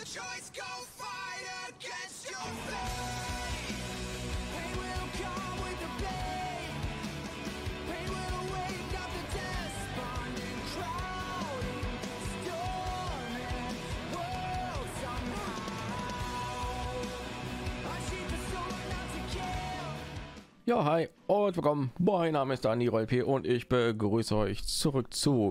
choice, go fight against your fate. Pain will come with the pain. Pain will wake up the despondent, crowding, storming world somehow. Unsheath the sword not to kill. Ja, hi und willkommen. Mein Name ist Daniel P. und ich begrüße euch zurück zu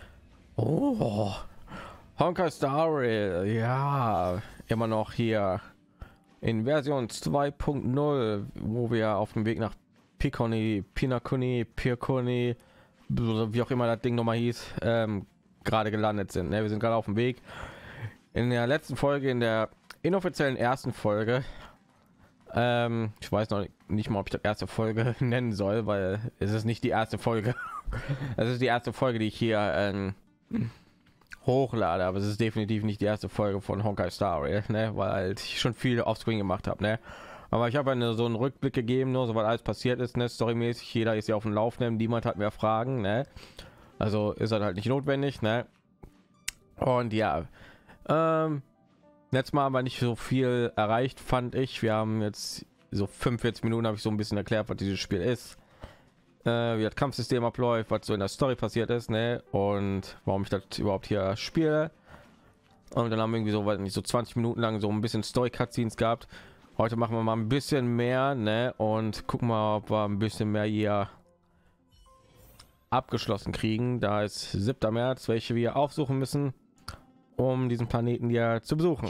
Honkai Star Rail. Ja, immer noch hier in Version 2.0, wo wir auf dem Weg nach Pinakuni, wie auch immer das Ding nochmal hieß, gerade gelandet sind. Wir sind gerade auf dem Weg. In der letzten Folge, in der inoffiziellen ersten Folge, ich weiß noch nicht mal, ob ich das erste Folge nennen soll, weil es ist nicht die erste Folge. Es ist die erste Folge, die ich hier hochlade, aber es ist definitiv nicht die erste Folge von Honkai Star Rail, ne? Weil halt ich schon viel Offscreen gemacht habe, ne? Aber ich habe so einen Rückblick gegeben, nur so was alles passiert ist, ne? Storymäßig, jeder ist ja auf dem Laufenden, niemand hat mehr Fragen, ne? Also ist das halt nicht notwendig, ne? Und ja, letztes Mal haben wir nicht so viel erreicht, fand ich. Wir haben jetzt so 45 Minuten, habe ich so ein bisschen erklärt, was dieses Spiel ist, wie das Kampfsystem abläuft, was so in der Story passiert ist, ne? Und warum ich das überhaupt hier spiele. Und dann haben wir irgendwie so, weiß nicht, so 20 Minuten lang so ein bisschen Story Cutscenes gehabt. Heute machen wir mal ein bisschen mehr, ne? Und gucken mal, ob wir ein bisschen mehr hier abgeschlossen kriegen. Da ist 7. März, welche wir aufsuchen müssen, um diesen Planeten hier zu besuchen.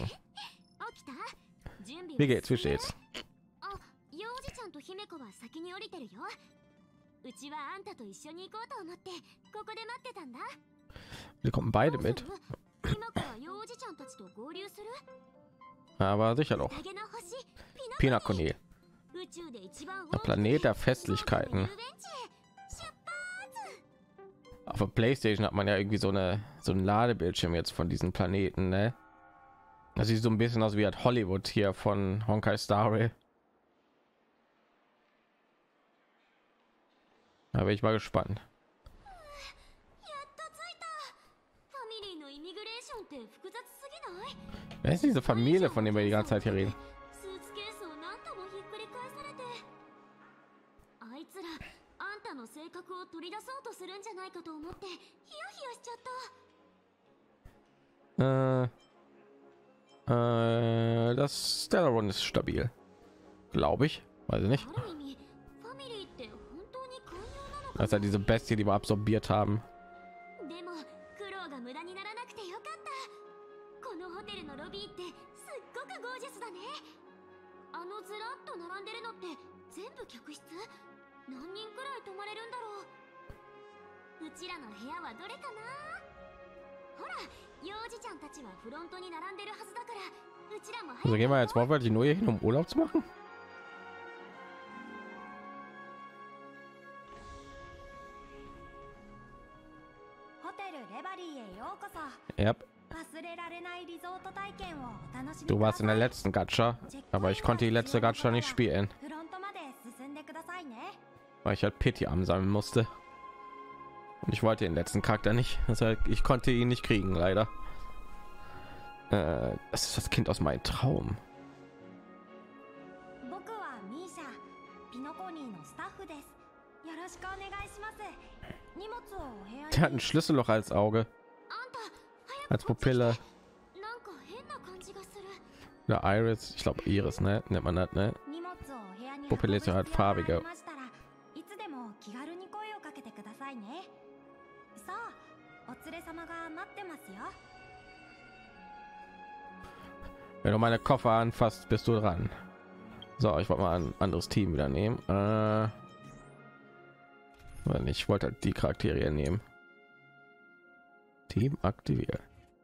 Wie geht's? Wie steht's? Wir kommen beide mit. Aber sicher doch. Pinakuni, der Planet der Festlichkeiten. Auf der PlayStation hat man ja irgendwie so ein Ladebildschirm jetzt von diesen Planeten, ne? Das sieht so ein bisschen aus wie hat Hollywood hier von Honkai Star Rail. Da bin ich mal gespannt. Wer ist diese Familie, von der wir die ganze Zeit hier reden? Das Stellaron ist stabil, glaube ich. Weiß ich nicht. Das ist ja diese Bestie, die wir absorbiert haben. Also gehen wir jetzt wortwörtlich nur hier hin, um Urlaub zu machen. Yep. Du warst in der letzten Gacha, aber ich konnte die letzte Gacha nicht spielen, weil ich halt Pity ansammeln musste. Und ich wollte den letzten Charakter nicht, deshalb ich konnte ihn nicht kriegen, leider. Das ist das Kind aus meinem Traum. Der hat ein Schlüsselloch als Auge, als Pupille. Der Iris, ich glaube Iris, ne? Nennt man das, ne? Pupille ist ja halt farbige. Wenn du meine Koffer anfasst, bist du dran. So, ich wollte mal ein anderes Team wieder nehmen. Ich wollte halt die Charaktere nehmen. Team aktiviert.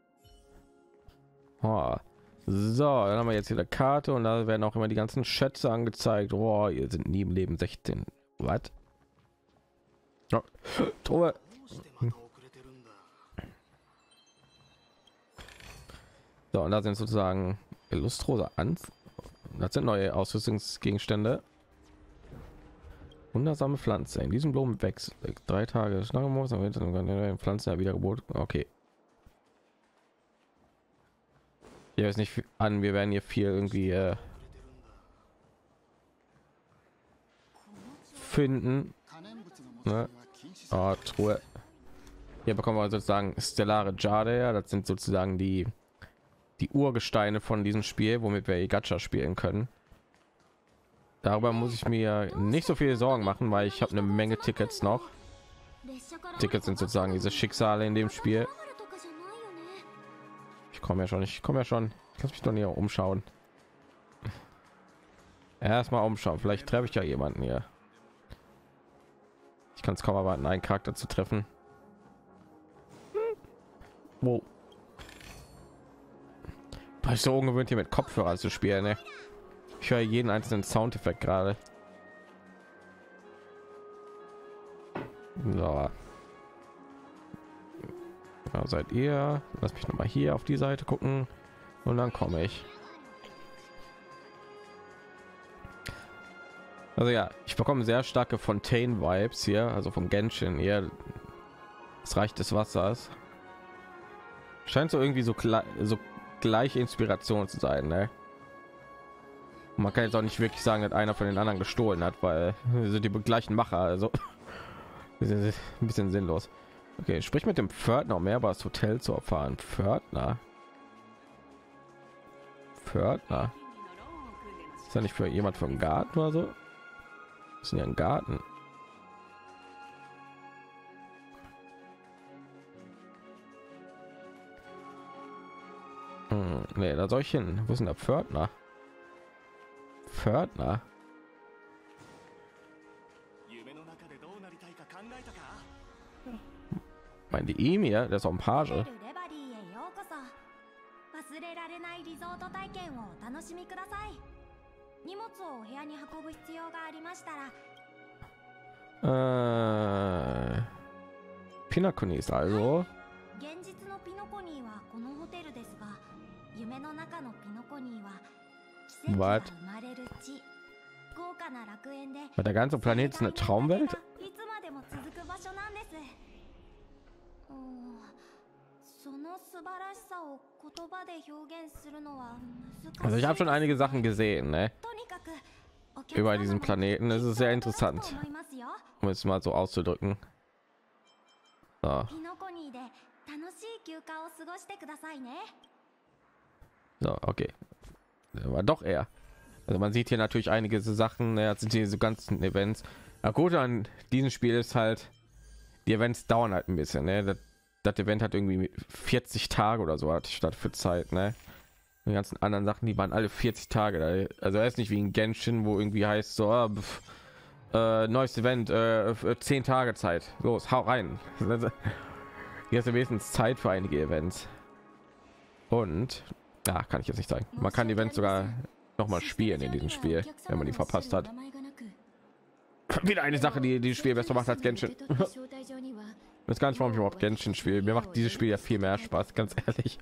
Oh. So, dann haben wir jetzt hier eine Karte und da werden auch immer die ganzen Schätze angezeigt. Oh, hier sind nie im Leben 16. Was? Oh. Truhe. So, und da sind sozusagen Illustrose an. Das sind neue Ausrüstungsgegenstände. Wundersame Pflanze. In diesem Blumen wächst 3 Tage Schlangenmoos, Pflanzen der Wiedergeburt. Okay. Ich weiß nicht an, wir werden hier viel irgendwie finden. Ne? Oh, Truhe. Hier bekommen wir sozusagen stellare Jade. Ja, das sind sozusagen die Urgesteine von diesem Spiel, womit wir Gacha spielen können. Darüber muss ich mir nicht so viele Sorgen machen, weil ich habe eine Menge Tickets noch. Tickets sind sozusagen diese Schicksale in dem Spiel. Ich komme ja schon, ich lass mich doch nicht umschauen. Erstmal umschauen, vielleicht treffe ich ja jemanden hier. Ich kann es kaum erwarten, einen Charakter zu treffen. Wow. War ich so ungewöhnt, hier mit Kopfhörer zu spielen, ne? Ich höre jeden einzelnen Soundeffekt gerade. So. Ja, seid ihr? Lass mich noch mal hier auf die Seite gucken und dann komme ich. Also ja, ich bekomme sehr starke Fontaine-Vibes hier, also vom Genshin hier. Das Reich des Wassers. Scheint so irgendwie so gleiche Inspiration zu sein, ne? Man kann jetzt auch nicht wirklich sagen, dass einer von den anderen gestohlen hat, weil sie sind die gleichen Macher, also ein bisschen sinnlos. Okay, sprich mit dem Pförtner, um mehr über das Hotel zu erfahren. Pförtner. Ist ja nicht für jemand vom Garten oder so? Ist ja ein Garten. Nee, da soll ich hin. Wo ist denn der Pförtner? Mein die Emir, der ist auch ein Page. レバディへようこそ。忘れられないリゾート体験をお楽しみください。荷物をお部屋に運ぶ必要がありましたら。 ピナコニーalso。 現実のピノコニーはこのホテルですが、夢の中のピノコニーは奇跡が生まれる地。豪華な楽園で。 Der ganze Planet ist eine Traumwelt? いつまでも続く場所なんです。その素晴らしさを言葉で表現するのは難しい。 Also ich habe schon einige Sachen gesehen, ne? Über diesen Planeten. Das ist sehr interessant, um es mal so auszudrücken. So. So, okay. Das war doch er. Also man sieht hier natürlich einige so Sachen, ne? Sind diese ganzen Events. Na gut, an diesem Spiel ist halt, die Events dauern halt ein bisschen, ne? Das Event hat irgendwie 40 Tage oder so, hatte ich statt für Zeit, ne? Die ganzen anderen Sachen, die waren alle 40 Tage. Also er ist nicht wie ein Genshin, wo irgendwie heißt so, neues Event, 10 Tage Zeit. Los, hau rein. Hier ist ja wenigstens Zeit für einige Events. Und da kann ich jetzt nicht sagen. Man kann die Events sogar noch mal spielen in diesem Spiel, wenn man die verpasst hat. Wieder eine Sache, die das Spiel besser macht als Genshin. Ich weiß gar nicht, warum ich überhaupt Genshin spiele. Mir macht dieses Spiel ja viel mehr Spaß, ganz ehrlich.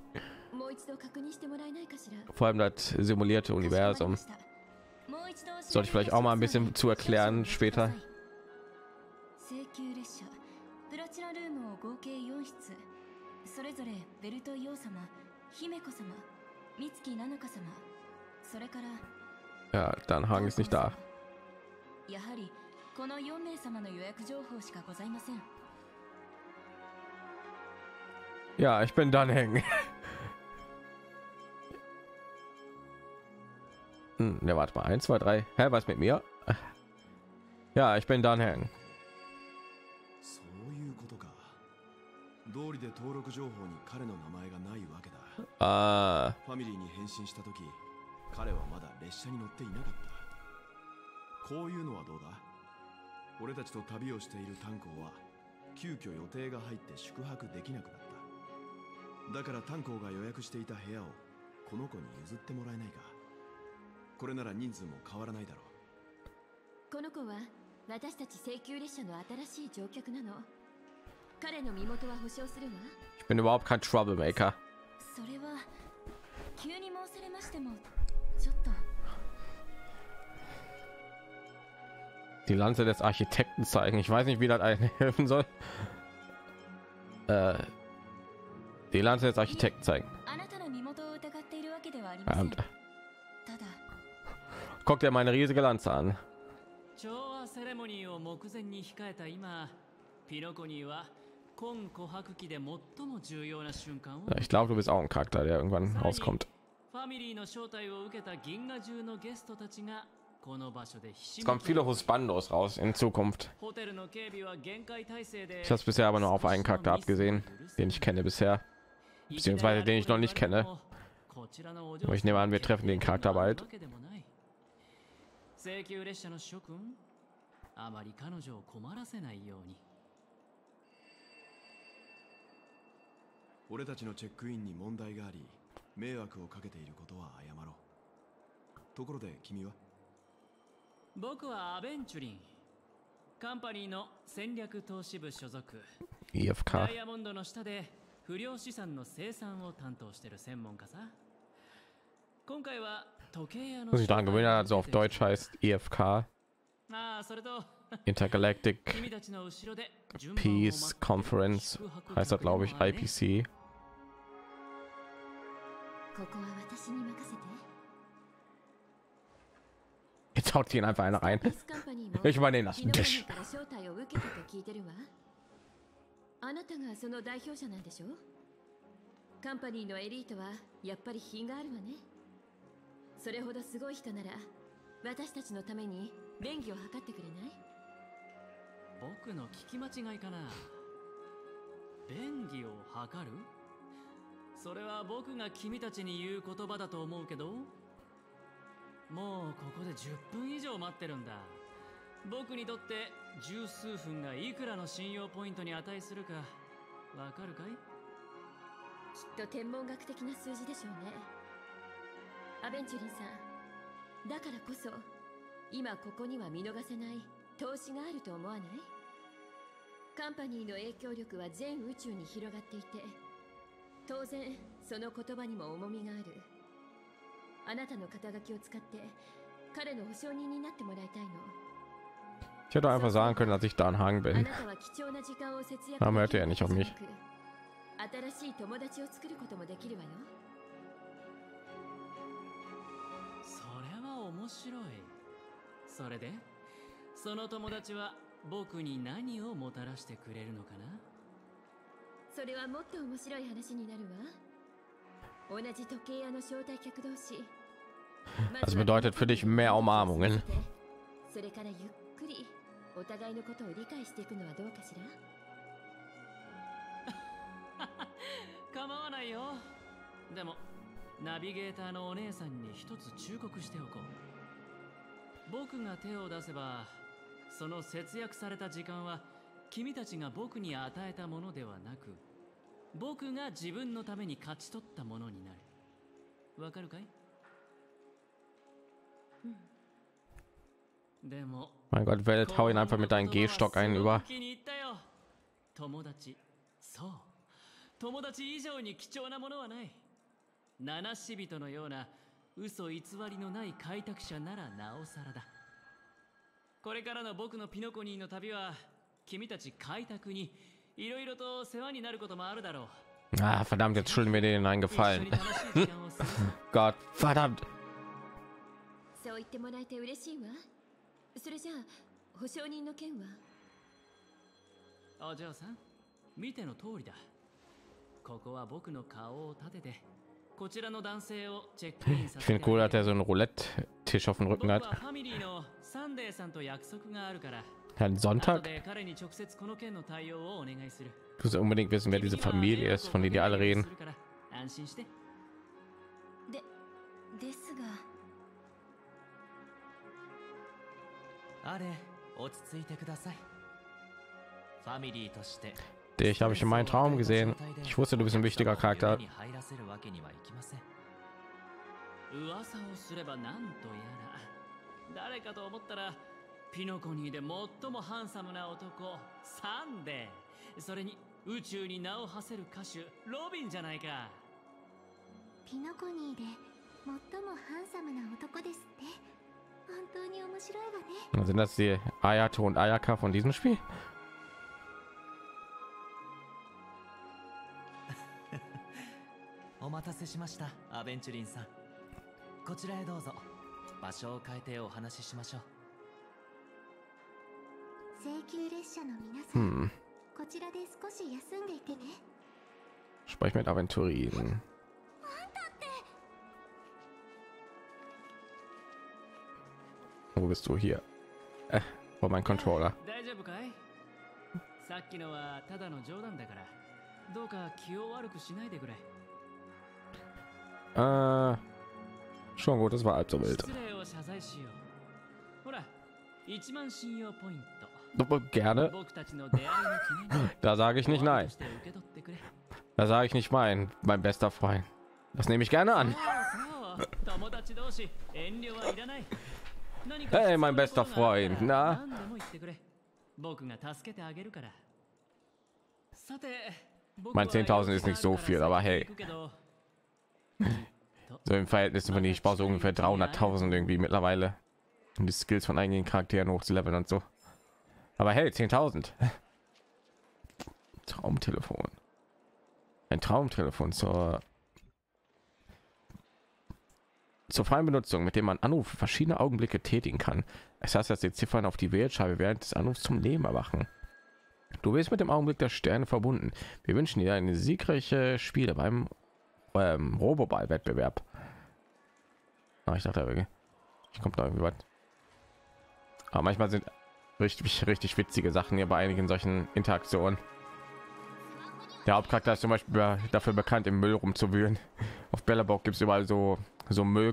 Vor allem das simulierte Universum. Sollte ich vielleicht auch mal ein bisschen zu erklären später. Ja, dann Hang ist nicht da. Ja, ich bin dann hängen. Ne, warte mal, 1, 2, 3. Hä, was mit mir? Ja, ich bin dann hängen. 道理で登録情報に彼の名前がないわけだ。ファミリーに返信した時、彼はまだ列車に乗っていなかった。こういうのはどうだ？俺たちと旅をしている炭鉱は急遽予定が入って宿泊できなくなった。だから炭鉱が予約していた部屋をこの子に譲ってもらえないか。これなら人数も変わらないだろう。この子は私たち請求列車の新しい乗客なの。 Ich bin überhaupt kein Troublemaker. Die Lanze des Architekten zeigen. Ich weiß nicht, wie das einen helfen soll. Die Lanze des Architekten zeigen. っているわけではありません。ただ Guck dir meine riesige Lanze an. 調和セレモニーを目前に控えた今、ピノコニーは今琥珀期で最も重要な瞬間を。 Ich glaube, du bist auch ein Charakter, der irgendwann rauskommt. ファミリーの招待を受けた銀河中のゲストたちがこの場所でひし Es kommt viele Husbandos raus in Zukunft. ホテルの警備は厳戒態勢で Ich habe es bisher aber nur auf einen Charakter abgesehen, den ich kenne bisher, beziehungsweise den ich noch nicht kenne. Aber ich nehme an, wir treffen den Charakter bald. 請求列車の諸君、あまり彼女を困らせないように。 俺たちのチェックインに問題があり、迷惑をかけていることは謝ろう。ところで君は？ 僕はアベンチュリン、カンパニーの戦略投資部所属。 IFK. ダイヤモンドの下で不良資産の生産を担当している専門家さ。今回は時計屋の Muss ich daran gewöhnen, also auf Deutsch heißt IFK. ああ、それと Intergalactic Peace Conference heißt das, glaube ich, IPC. ここは私に任せて。 Jetzt haut ihn einfach einer rein. Ich übernehme das Tisch. 招待を受けたと聞いてるわ。あなたがその代表者なんでしょ？カンパニーのエリートはやっぱり品があるわね。それほどすごい人なら私たちのために便宜を図ってくれない？ 僕の聞き間違いかな。便宜を図る？それは僕が君たちに言う言葉だと思うけど、もうここで10分以上待ってるんだ。僕にとって十数分がいくらの信用ポイントに値するかわかるかい？ きっと天文学的な数字でしょうね。アベンチュリンさん、だからこそ今ここには見逃せない投資があると思わない？カンパニーの影響力は全宇宙に広がっていて、当然その言葉にも重みがある。あなたの肩書きを使って彼の保証人になってもらいたいの。 Ich hätte einfach sagen können, dass ich da ein Hang あ bin. なたは貴重な時間を節約 Aber hört er nicht auf mich. 新しい友達を作ることもできるわよ。 それは面白い。それでその友達は僕に何をもたらしてくれるのかな？ それはもっと面白い話になるわ。同じ時計屋の招待客同士。 Das bedeutet für dich mehr Umarmungen. それからゆっくりお互いのことを理解していくのはどうかしら？ 構わないよ。でもナビゲーターのお姉さんに一つ忠告しておこう。僕が手を出せばその節約された時間は君たちが僕に与えたものではなく、僕が自分のために勝ち取ったものになる。わかるかい？でも Mein Gott, Welt, hau ihn einfach mit deinem Gehstock einen über. 友達、そう、友達以上に貴重なものはない。七死人のような嘘偽りのない開拓者ならなおさらだ。これからの僕のピノコニーの旅は君たち開拓にいろいろと世話になることもあるだろう。 Ah, verdammt, jetzt schulden wir denen einen Gefallen. Gott, verdammt. そう言ってもらえて嬉しいわ。それじゃあ保証人の件は？ お嬢さん、見ての通りだ。ここは僕の顔を立ててこちらの男性をチェックインさせて。 Ich finde cool, dass er so einen Roulette-Tisch auf dem Rücken hat. ファミリーのサンデーさんと約束があるから。 Herrn Sonntag? 彼に直接この件の対応をお願いする。 Du musst unbedingt wissen, wer diese Familie ist, von denen die alle reden. 安心して。 ですが。 あれ、落ち着いてください。ファミリーとして Dich habe ich in meinem Traum gesehen. Ich wusste, du bist ein wichtiger Charakter. 噂をすればなんとやら。誰かと思ったらピノコニーで最もハンサムな男、サンデー。それに宇宙に名を馳せる歌手、ロビンじゃないか。 ピノコニーで最もハンサムな男ですって。本当に面白いわね。 Sind das die Ayato und Ayaka von diesem Spiel? 面お待たせしました、アベンチュリンさん。こちらへどうぞ。場所を変えてお話ししましょう。 請求列車の皆さん、こちらで少し休んでいてね。 Sprech mit Aventurinen. Wo bist du hier? Wo mein Controller? 大丈夫かい？さっきのはただの冗談だから、どうか気を悪くしないでくれ。 Schon gut, das war halb so wild. 失礼を謝罪しよう。ほら、1万信用ポイント。 Gerne. Da sage ich nicht nein. Da sage ich nicht mein bester Freund. Das nehme ich gerne an. Hey, mein bester Freund, na? Mein 10.000 ist nicht so viel, aber hey. So im Verhältnis von ich baue so ungefähr 300.000 irgendwie mittlerweile, um die Skills von einigen Charakteren hochzuleveln und so. Aber hey, 10.000. Traumtelefon. Ein Traumtelefon zur freien Benutzung, mit dem man Anrufe verschiedene Augenblicke tätigen kann. Es heißt, dass die Ziffern auf die Wählscheibe während des Anrufs zum Leben erwachen. Du bist mit dem Augenblick der Sterne verbunden. Wir wünschen dir eine siegreiche Spiele beim Roboball-Wettbewerb. Ich dachte, ich komme da irgendwie was. Aber manchmal sind richtig witzige Sachen hier bei einigen solchen Interaktionen. Der Hauptcharakter ist zum Beispiel dafür bekannt, im Müll rumzuwühlen. Auf Bellerbock gibt es überall so Müll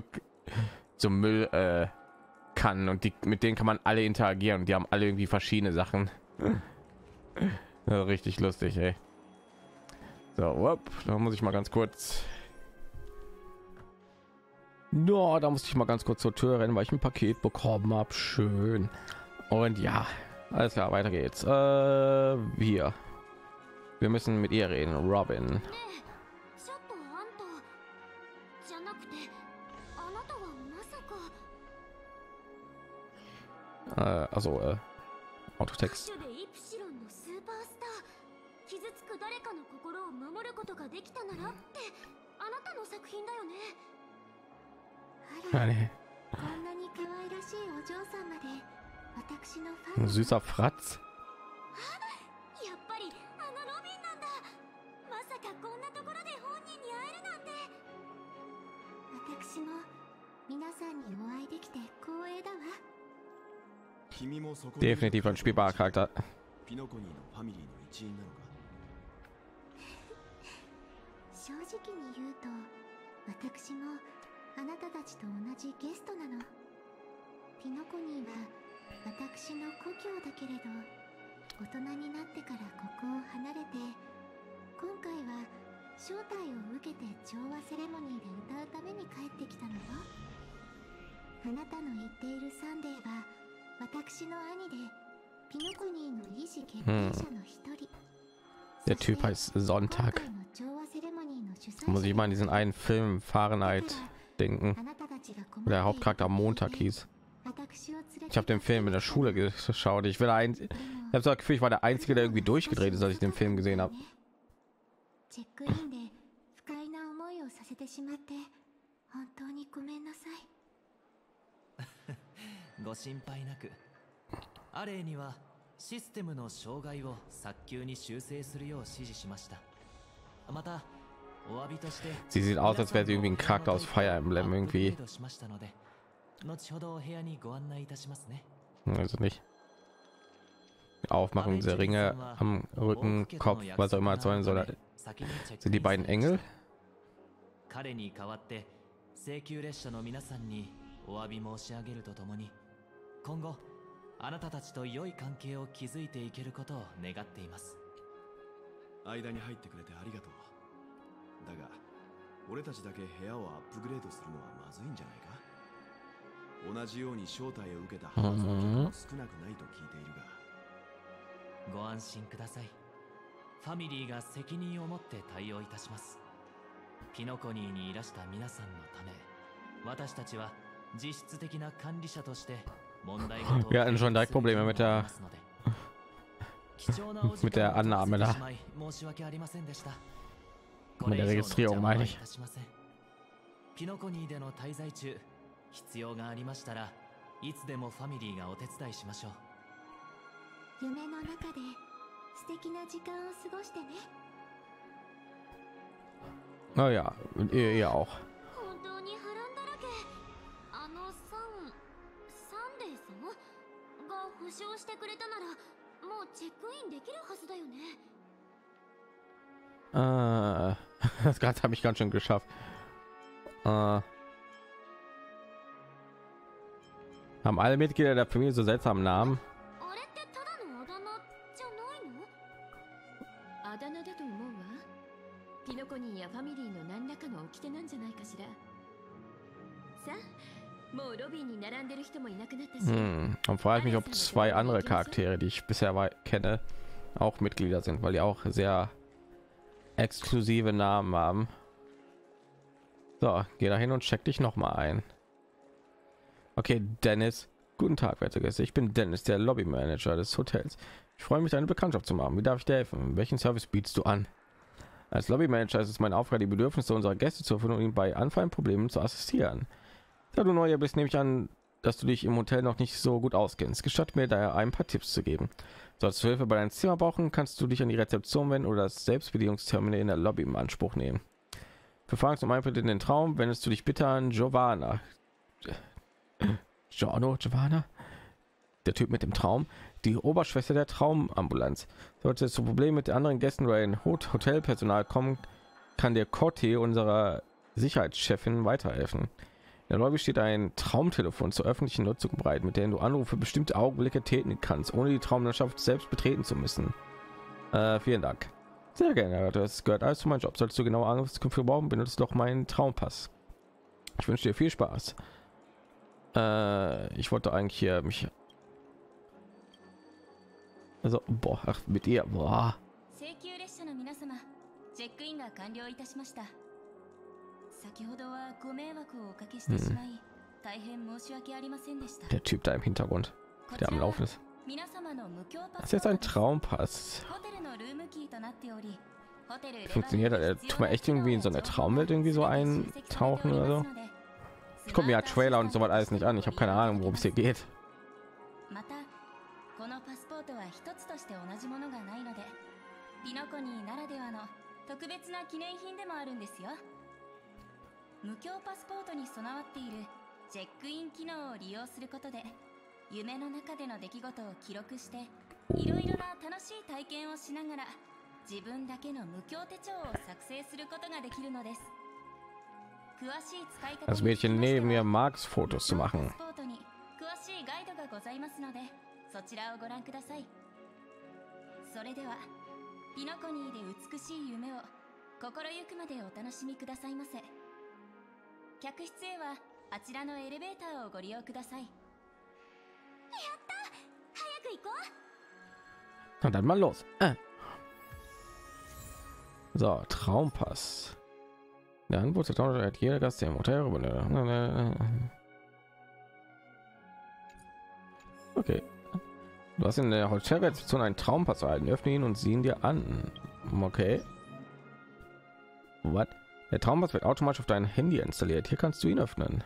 Kannen und mit denen kann man alle interagieren. Die haben alle irgendwie verschiedene Sachen. Ja, richtig lustig, ey. So, da muss ich mal ganz kurz. No, da musste ich mal ganz kurz zur Tür rennen, weil ich ein Paket bekommen habe. Schön. Und ja, alles klar, weiter geht's. Wir müssen mit ihr reden, Robin. Also Autotext. Ein süßer Fratz. Definitiv ein spielbarer Charakter. Der Typ heißt Sonntag. Muss ich mal an diesen einen Film Fahrenheit denken, wo der Hauptcharakter Montag hieß. Ich habe den Film in der Schule geschaut. Ich habe so das Gefühl, ich war der Einzige, der irgendwie durchgedreht ist, als ich den Film gesehen habe. Sie sieht aus, als wäre sie irgendwie ein Charakter aus Fire Emblem irgendwie. Also nicht. Aufmachen diese Ringe am Rücken, Kopf, was auch immer sollen soll. Sind die beiden Engel? Wir hatten schon direkt Probleme mit der, Annahme da. Mit der Registrierung meine ich. ピノコニーでの滞在中、必要がありましたらいつでもファミリーがお手伝いしましょう。 夢の中で素敵な時間を過ごしてね。 Naja, und ihr auch. 本当に波乱だらけ。あのサンデーさんが保証してくれたならもうチェックインできるはずだよね。 Das Ganze habe ich ganz schön geschafft. Haben alle Mitglieder der Familie so seltsamen Namen? あれってただのあだ名じゃないの？ あだ名だと思うわ。ピノコニーやファミリーの何らかの掟なんじゃないかしら。さあ、もうロビーに並んでる人もいなくなったし。 Und frage ich mich, ob 2 andere Charaktere, die ich bisher kenne, auch Mitglieder sind, weil die auch sehr exklusive Namen haben. So, geh da hin und check dich noch mal ein. Okay, Dennis. Guten Tag, werte Gäste. Ich bin Dennis, der Lobbymanager des Hotels. Ich freue mich, deine Bekanntschaft zu machen. Wie darf ich dir helfen? Welchen Service bietest du an? Als Lobbymanager ist es meine Aufgabe, die Bedürfnisse unserer Gäste zu erfüllen und ihnen bei anfallenden Problemen zu assistieren. Da du neu bist, nehme ich an, dass du dich im Hotel noch nicht so gut auskennst. Gestatt mir daher ein paar Tipps zu geben. Sollst du Hilfe bei deinem Zimmer brauchen, kannst du dich an die Rezeption wenden oder das Selbstbedienungsterminal in der Lobby in Anspruch nehmen. Für Fragen zum Eintritt in den Traum wendest du dich bitte an Giovanna. Giovanna? Der Typ mit dem Traum, die Oberschwester der Traumambulanz. Sollte es zu Problemen mit den anderen Gästen oder ein Hotelpersonal kommen, kann der Corti, unserer Sicherheitschefin, weiterhelfen. In der Lobby steht ein Traumtelefon zur öffentlichen Nutzung bereit, mit dem du Anrufe bestimmte Augenblicke tätigen kannst, ohne die Traumlandschaft selbst betreten zu müssen. Vielen Dank. Sehr gerne, das gehört alles zu meinem Job. Solltest du genau Ankünfte brauchen, benutze doch meinen Traumpass. Ich wünsche dir viel Spaß. Ich wollte eigentlich hier mich... Also, boah, ach, mit ihr, boah. Der Typ da im Hintergrund, der am Laufen ist. Das ist jetzt ein Traumpass. Funktioniert das? Tut man echt irgendwie in so eine Traumwelt irgendwie so eintauchen oder so? Ich gucke mir ja Trailer und so was alles nicht an. Ich habe keine Ahnung, worum es hier geht. Das Mädchen neben mir mag es, Fotos zu machen. Na dann mal los. So, Traumpass. Der Angebot hat jeder Gast im Hotel. Okay. Du hast in der Hotelrezeption einen Traumpass erhalten. Öffne ihn und sieh ihn dir an. Okay. Was? Der Traumpass wird automatisch auf dein Handy installiert. Hier kannst du ihn öffnen.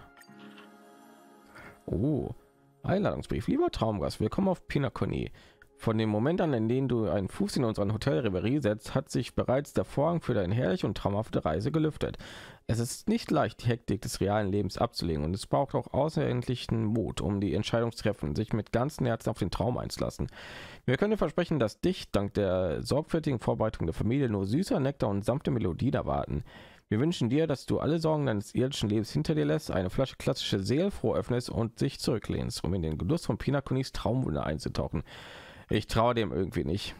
Oh, Einladungsbrief. Lieber Traumgast, willkommen auf Pinakoni. Von dem Moment an, in dem du einen Fuß in unseren Hotel Reverie setzt, hat sich bereits der Vorhang für deine herrliche und traumhafte Reise gelüftet. Es ist nicht leicht, die Hektik des realen Lebens abzulegen, und es braucht auch außerordentlichen Mut, um die Entscheidung zu treffen, sich mit ganzem Herzen auf den Traum einzulassen. Wir können dir versprechen, dass dich dank der sorgfältigen Vorbereitung der Familie nur süßer Nektar und sanfte Melodien erwarten. Wir wünschen dir, dass du alle Sorgen deines irdischen Lebens hinter dir lässt, eine Flasche klassische Seelfroh öffnest und sich zurücklehnst, um in den Genuss von Pinakonis Traumwunder einzutauchen. Ich traue dem irgendwie nicht.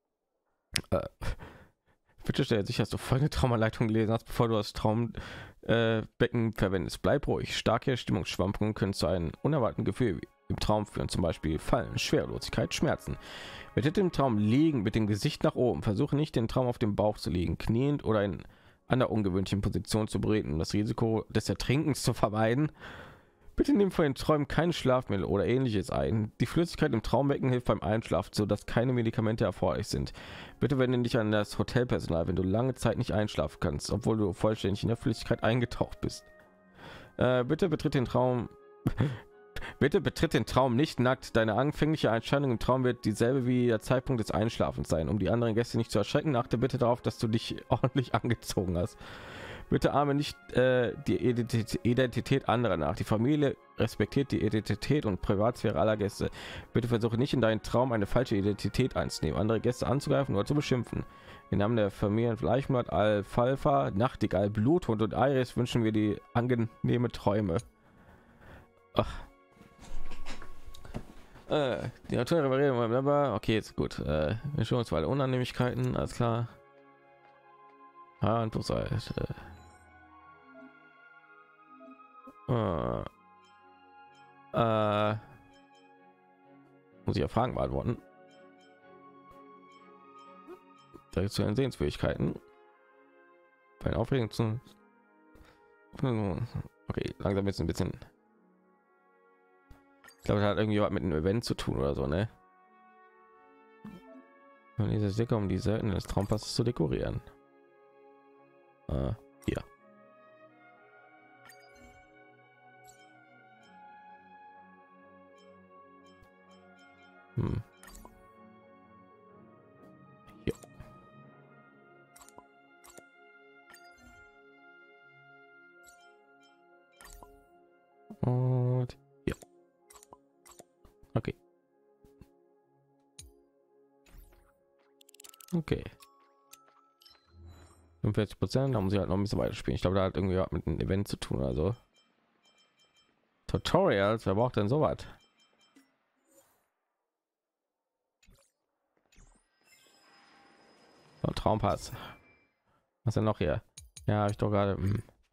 Bitte stell sicher, dass du folgende Traumanleitung gelesen hast, bevor du das Traumbecken verwendest. Bleib ruhig. Starke Stimmungsschwankungen können zu einem unerwarteten Gefühl im Traum führen, zum Beispiel Fallen, Schwerelosigkeit, Schmerzen. Bitte im Traum liegen mit dem Gesicht nach oben. Versuche nicht, den Traum auf dem Bauch zu liegen, kniend oder in einer ungewöhnlichen Position zu bereden, um das Risiko des Ertrinkens zu vermeiden. Bitte nimm vor den Träumen kein Schlafmittel oder ähnliches ein. Die Flüssigkeit im Traumbecken hilft beim Einschlafen, so dass keine Medikamente erforderlich sind. Bitte wende dich an das Hotelpersonal, wenn du lange Zeit nicht einschlafen kannst, obwohl du vollständig in der Flüssigkeit eingetaucht bist. Bitte betritt den Traum. Bitte betritt den Traum nicht nackt. Deine anfängliche Erscheinung im Traum wird dieselbe wie der Zeitpunkt des Einschlafens sein. Um die anderen Gäste nicht zu erschrecken, achte bitte darauf, dass du dich ordentlich angezogen hast. Bitte ahme nicht die Identität anderer nach. Die Familie respektiert die Identität und Privatsphäre aller Gäste. Bitte versuche nicht in deinen Traum eine falsche Identität einzunehmen, andere Gäste anzugreifen oder zu beschimpfen. Im Namen der Familien Fleischmord, Alfalfa, Nachtigall, Bluthund und Iris wünschen wir die angenehme Träume. Ach. Die Natur reparieren, okay, jetzt gut. Wir schauen uns alle Unannehmlichkeiten, alles klar. Und muss ich ja Fragen beantworten. Direkt zu den Sehensfähigkeiten. Bei den Aufregung zu. Okay, langsam jetzt ein bisschen. Ich glaube, das hat irgendwie was mit einem Event zu tun oder so, ne? Und diese Sticker, um die Seiten des Traumpasses zu dekorieren. Hier. Hier. Und hier. Okay. Okay. 45%, da muss ich halt noch ein bisschen weiter spielen. Ich glaube, da hat irgendwie was mit einem Event zu tun, also Tutorials, wer braucht denn sowas? So, Traumpass. Was denn noch hier? Ja, habe ich doch gerade.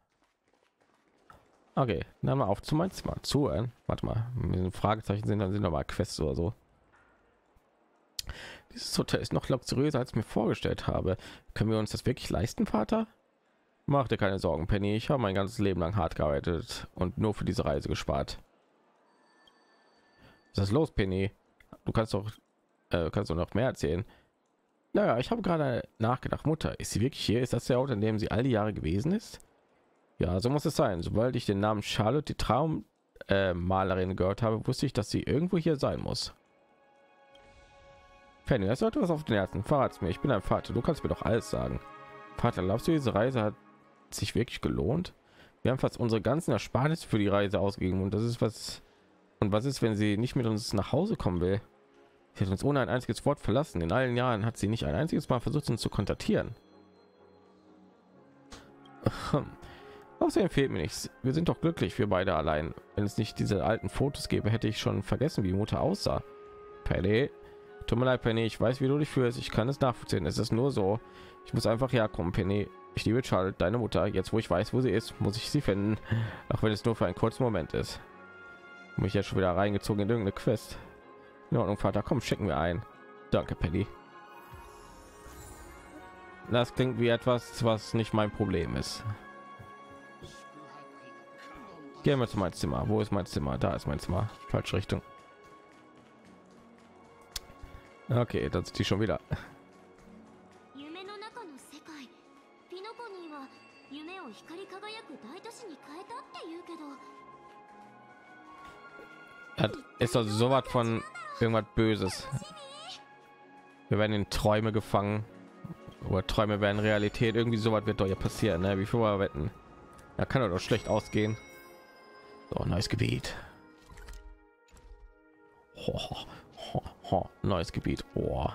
Okay, dann mal auf zu meinem Zimmer. Zuhören. Warte mal, wenn Fragezeichen sind, dann sind noch mal Quests oder so. Dieses Hotel ist noch luxuriöser, als ich mir vorgestellt habe. Können wir uns das wirklich leisten, Vater? Mach dir keine Sorgen, Penny. Ich habe mein ganzes Leben lang hart gearbeitet und nur für diese Reise gespart. Was ist los, Penny? Du kannst doch noch mehr erzählen. Naja, ich habe gerade nachgedacht. Mutter, ist sie wirklich hier? Ist das der Ort, an dem sie all die Jahre gewesen ist? Ja, so muss es sein. Sobald ich den Namen Charlotte, die Traummalerin, gehört habe, wusste ich, dass sie irgendwo hier sein muss. Penny, das sollte was auf den Herzen. Verrat's mir. Ich bin dein Vater. Du kannst mir doch alles sagen. Vater, glaubst du, diese Reise hat sich wirklich gelohnt? Wir haben fast unsere ganzen Ersparnisse für die Reise ausgegeben und das ist was. Und was ist, wenn sie nicht mit uns nach Hause kommen will? Sie hat uns ohne ein einziges Wort verlassen. In allen Jahren hat sie nicht ein einziges Mal versucht, uns zu kontaktieren. Außerdem fehlt mir nichts. Wir sind doch glücklich, wir beide allein. Wenn es nicht diese alten Fotos gäbe, hätte ich schon vergessen, wie Mutter aussah. Penny, tut mir leid, Penny. Ich weiß, wie du dich fühlst. Ich kann es nachvollziehen. Es ist nur so. Ich muss einfach herkommen, Penny. Ich liebe Charlotte, deine Mutter. Jetzt, wo ich weiß, wo sie ist, muss ich sie finden. Auch wenn es nur für einen kurzen Moment ist. Mich jetzt schon wieder reingezogen in irgendeine Quest. In Ordnung, Vater. Komm, schicken wir ein. Danke, Penny. Das klingt wie etwas, was nicht mein Problem ist. Gehen wir zu meinem Zimmer. Wo ist mein Zimmer? Da ist mein Zimmer. Falsche Richtung. Okay, das ist die schon wieder. Das ist also so was von irgendwas Böses. Wir werden in Träume gefangen. Oder Träume werden Realität. Irgendwie so was wird doch hier passieren. Ne? Wie viel wir wetten? Da kann doch schlecht ausgehen. So, neues Gebiet. Neues Gebiet. Oh.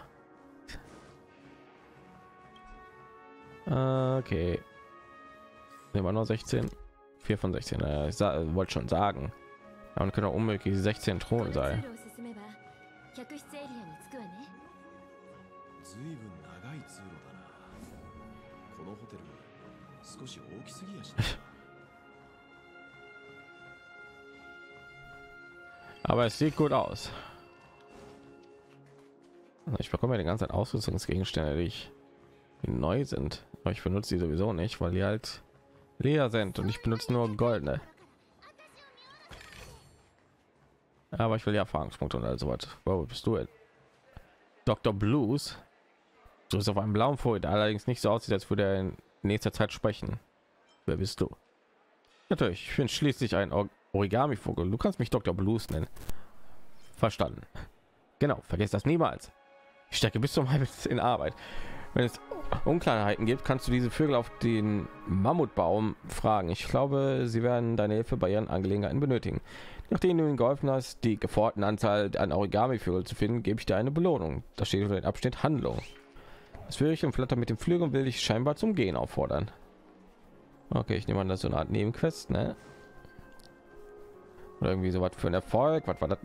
Okay. Nehmen wir noch 16. 4 von 16. Ich wollte schon sagen. Ja, und können auch unmöglich 16 Thronen sein. Aber es sieht gut aus. Ich bekomme ja die ganze Zeit Ausrüstungsgegenstände, die neu sind. Aber ich benutze die sowieso nicht, weil die halt leer sind und ich benutze nur goldene. Aber ich will ja Erfahrungspunkte und all sowas. Wo bist du denn? Dr. Blues. Du bist auf einem blauen Folie, der allerdings nicht so aussieht, als würde er in nächster Zeit sprechen. Wer bist du? Natürlich, ich bin schließlich ein Origami-Vogel. Du kannst mich Dr. Blues nennen. Verstanden. Genau, vergiss das niemals. Ich stecke bis zum Hals in Arbeit. Wenn es Unklarheiten gibt, kannst du diese Vögel auf den Mammutbaum fragen. Ich glaube, sie werden deine Hilfe bei ihren Angelegenheiten benötigen. Nachdem du ihnen geholfen hast, die geforderten Anzahl an Origami-Vögel zu finden, gebe ich dir eine Belohnung. Das steht unter dem Abschnitt Handlung. Das Vögelchen flattert mit dem Flügel will dich scheinbar zum Gehen auffordern. Okay, ich nehme an, das ist so eine Art Nebenquest, ne? Oder irgendwie so was für ein Erfolg. Was war das?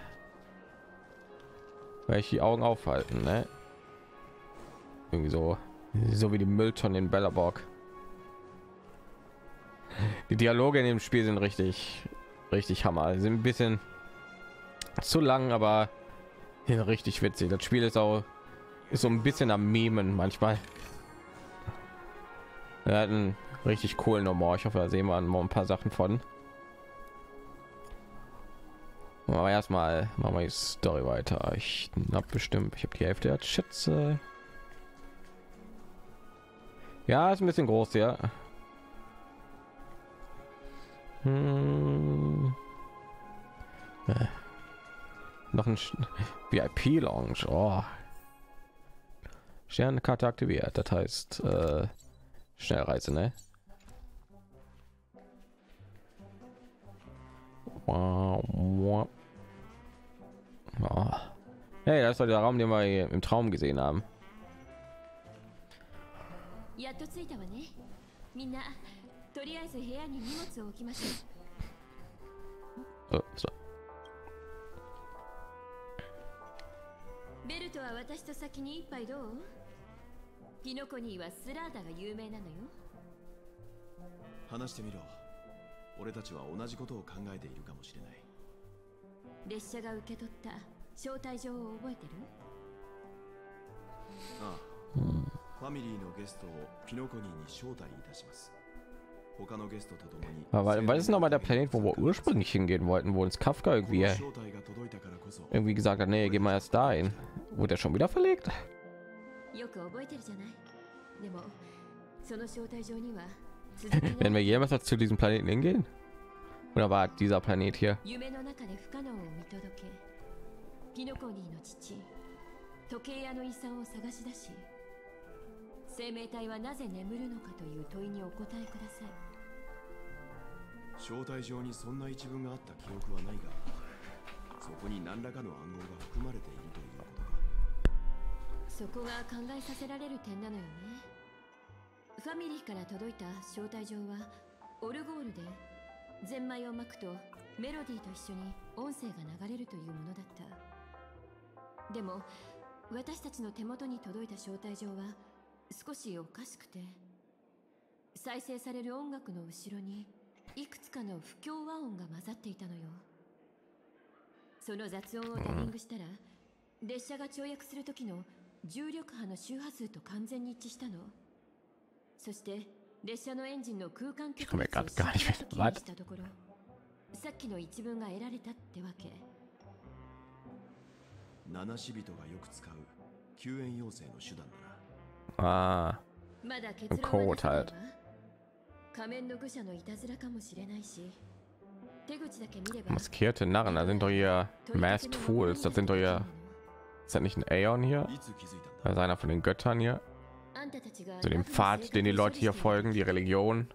Weil ich die Augen aufhalten, ne? Irgendwie so wie die Mülltonnen in Bellerborg. Die Dialoge in dem Spiel sind richtig Hammer. Sie sind ein bisschen zu lang, aber richtig witzig. Das Spiel ist so ein bisschen am Memen manchmal. Er hat einen richtig coolen Humor. Ich hoffe, da sehen wir mal ein paar Sachen von. Aber erstmal machen wir die Story weiter. Ich habe bestimmt, ich habe die Hälfte der Schätze. Ja, ist ein bisschen groß, ja. Noch ein VIP Lounge. Oh. Sternkarte aktiviert. Das heißt Schnellreise, ne? Wow. Oh. Hey, das war der Raum, den wir im Traum gesehen haben. Oh, so. ベルトは私と先に一杯どう？ピノコニーはスラーダが有名なのよ。 話してみろ。俺たちは同じことを考えているかもしれない。 列車が受け取った招待状を覚えてる？ ああ、ファミリーのゲストをピノコニーに招待いたします。 Aber was ist noch mal der Planet, wo wir ursprünglich hingehen wollten, wo uns Kafka irgendwie gesagt hat, nee, geh mal erst dahin. Wurde er schon wieder verlegt? Werden wir jemals zu diesem Planeten hingehen? Oder war dieser Planet hier? 生命体はなぜ眠るのかという問いにお答えください。 招待状にそんな一文があった記憶はないが、そこに何らかの暗号が含まれているということか。 そこが考えさせられる点なのよね。ファミリーから届いた招待状はオルゴールでゼンマイを巻くとメロディーと一緒に音声が流れるというものだった。でも私たちの手元に届いた招待状は 少しおかしくて、再生される音楽の後ろにいくつかの不協和音が混ざっていたのよ。その雑音をダビングしたら、列車が跳躍する時の重力波の周波数と完全に一致したの。そして列車のエンジンの空間結率をしたところ、さっきの一文が得られたってわけ。 七死人がよく使う救援要請の手段だな。 Ah, im Code halt. Maskierte Narren, da sind doch hier Masked Fools, das sind doch hier. Ist das nicht ein Aeon hier? Das ist einer von den Göttern hier. Zu dem Pfad, den die Leute hier folgen, die Religion.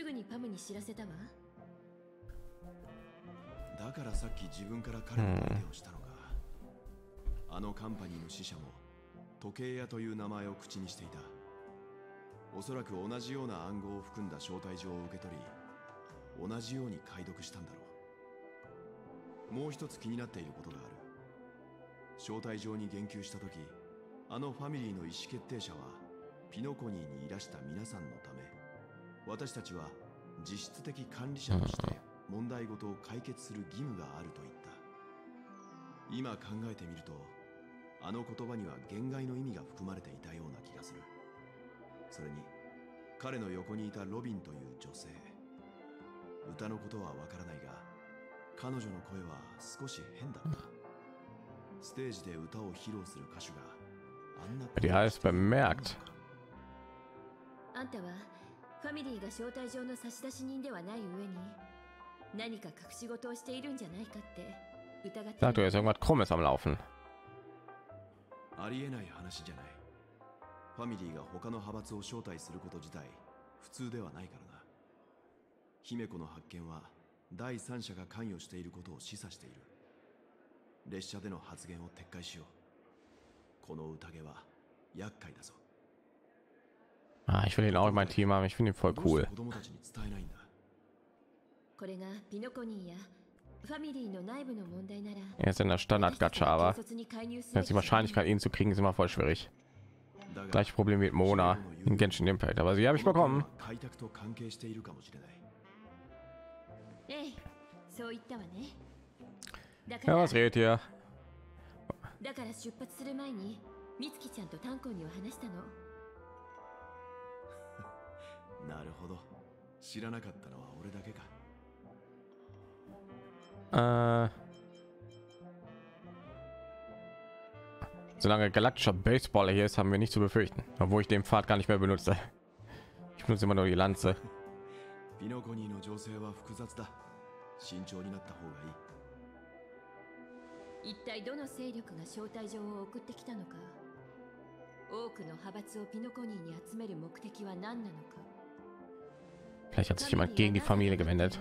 Hm. 時計屋という名前を口にしていた。おそらく同じような暗号を含んだ招待状を受け取り、同じように解読したんだろう。もう一つ気になっていることがある。招待状に言及した時、あのファミリーの意思決定者はピノコニーにいらした皆さんのため、私たちは実質的管理者として問題ごとを解決する義務があると言った。今考えてみると、 あの言葉には言外の意味が含まれていたような気がする。それに彼の横にいたロビンという女性、歌のことはわからないが、 彼女の声は少し変だった。ステージで歌を披露する歌手があんな Die heißt bemerkt. あんたはファミリーが招待状の差出人ではない上に何か隠し事をしているんじゃないかって疑って Sagt, du ist irgendwas Krummes am Laufen. ありえない話じゃない。ファミリーが他の派閥を招待すること自体普通ではないからな。姫子の発見は第三者が関与していることを示唆している。列車での発言を撤回しよう。この宴は厄介だぞ。 Ah, ich will ihn auch in mein Team haben. Ich finde ihn voll cool. 子供たちに伝えないんだ。 これがピノコニーやファミリーの内部の問題なら Er ist in der Standard-Gacha, aber jetzt die Wahrscheinlichkeit, ihn zu kriegen, ist immer voll schwierig. Gleiches Problem mit Mona in Genshin Impact, aber sie habe ich bekommen. 開拓と関係しているかもしれない。 ええ、そう言ったわね。だか Ja, ら was redet ihr? だから出発する前に美月ちゃんとタンコンには話したの。 なるほど。知らなかったのは俺だけか。 Solange galaktischer Baseballer hier ist, haben wir nicht zu befürchten. Obwohl ich den Pfad gar nicht mehr benutze. Ich benutze immer nur die Lanze. ピノコニーの情勢は複雑だ。慎重になった方がいい。 一体どの勢力が招待状を送ってきたのか。多くの派閥をピノコニーに集める目的は何なのか。 Vielleicht hat sich jemand gegen die Familie gewendet.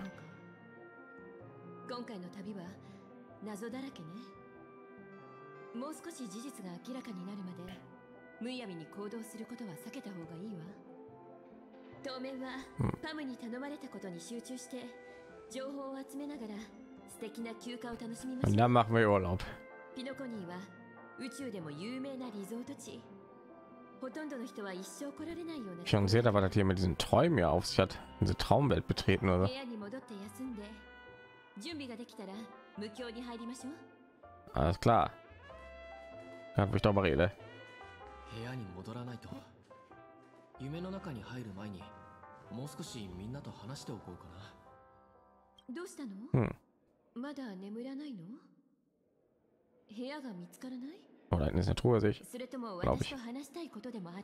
今回の旅は謎だらけね。もう少し事実が明らかになるまでむやみに行動することは避けた方がいいわ。当面はパムに頼まれたことに集中して情報を集めながら素敵な休暇を楽しみましょ Und う。 dann machen wir Urlaub. ピノコニーは宇宙でも有名なリゾート地。ほとんどの人は一生来られないような。 Schon seht, was das hier mit diesen Träumen hier auf sich hat. Diese Traumwelt betreten oder 部屋に戻って休んで準備ができたら無教に入りましょう。 alles klar. Wo ich darüber rede. 部屋に戻らないと。夢の中に入る前にもう少しみんなと話しておこうかな。 どうしたの？ Hm. まだ眠らないの？部屋が見つからない？ Oh, da hinten ist eine Truhe, sehe ich. それとも Glaub 私 ich. と話したいことでもある？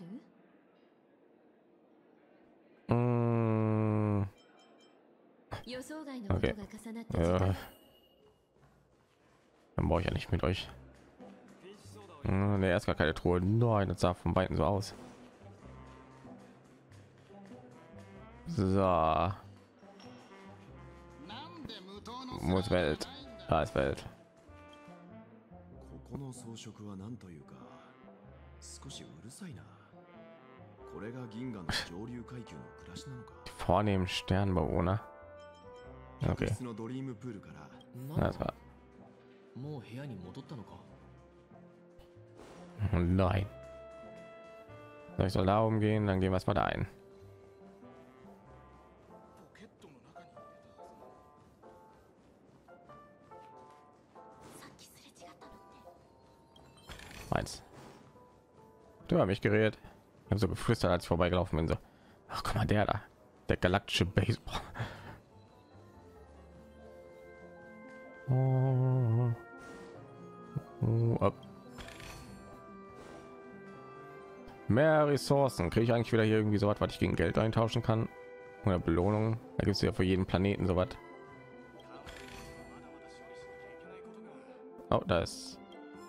予想外のことが Okay. 重なった時間。 Dann brauche ich ja nicht mit euch. Ne, erst gar keine Truhe. Nein, das sah von Weitem so aus. So. Wo ist Welt? Da ist Welt. ここの装飾はなんというか少しうるさいな。これが銀河の上流階級の暮らしなのか。 Die vornehmen Sternbewohner. Okay. のドリームプールから Das war. もう部屋に戻ったのか。 Nein. So, ich soll da umgehen, dann gehen wir erstmal da ein. Eins. Du hast mich geredet. Ich habe so geflüstert, als ich vorbeigelaufen bin. So, ach guck mal, der da, der galaktische Baseball. Up. Mehr Ressourcen. Kriege ich eigentlich wieder hier irgendwie so was, was ich gegen Geld eintauschen kann? Oder Belohnung? Da gibt es ja für jeden Planeten so was. Oh, da ist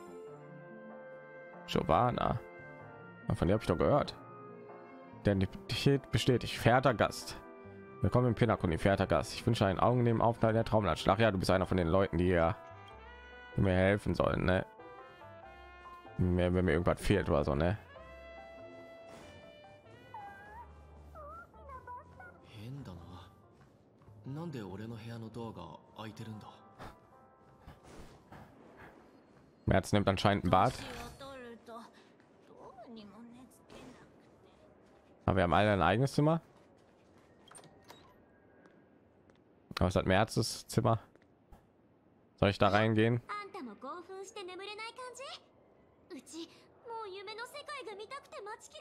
Giovanna. Von der habe ich doch gehört. Der Identität bestätigt. Verehrter Gast. Willkommen im Pinakoni, verehrter Gast. Ich wünsche einen angenehmen Aufenthalt der Traumlandschaft. Ach ja, du bist einer von den Leuten, die ja mir helfen sollen, ne? Wenn mir irgendwas fehlt oder so, ne? 変だな。なんで俺の部屋のドアが開いてるんだ。 Merz nimmt anscheinend ein Bad. Aber wir haben alle ein eigenes Zimmer. Was hat Merzes Zimmer? Soll ich da reingehen? あんたも興奮して眠れない感じ？うちもう夢の世界が見たくて待ちきれ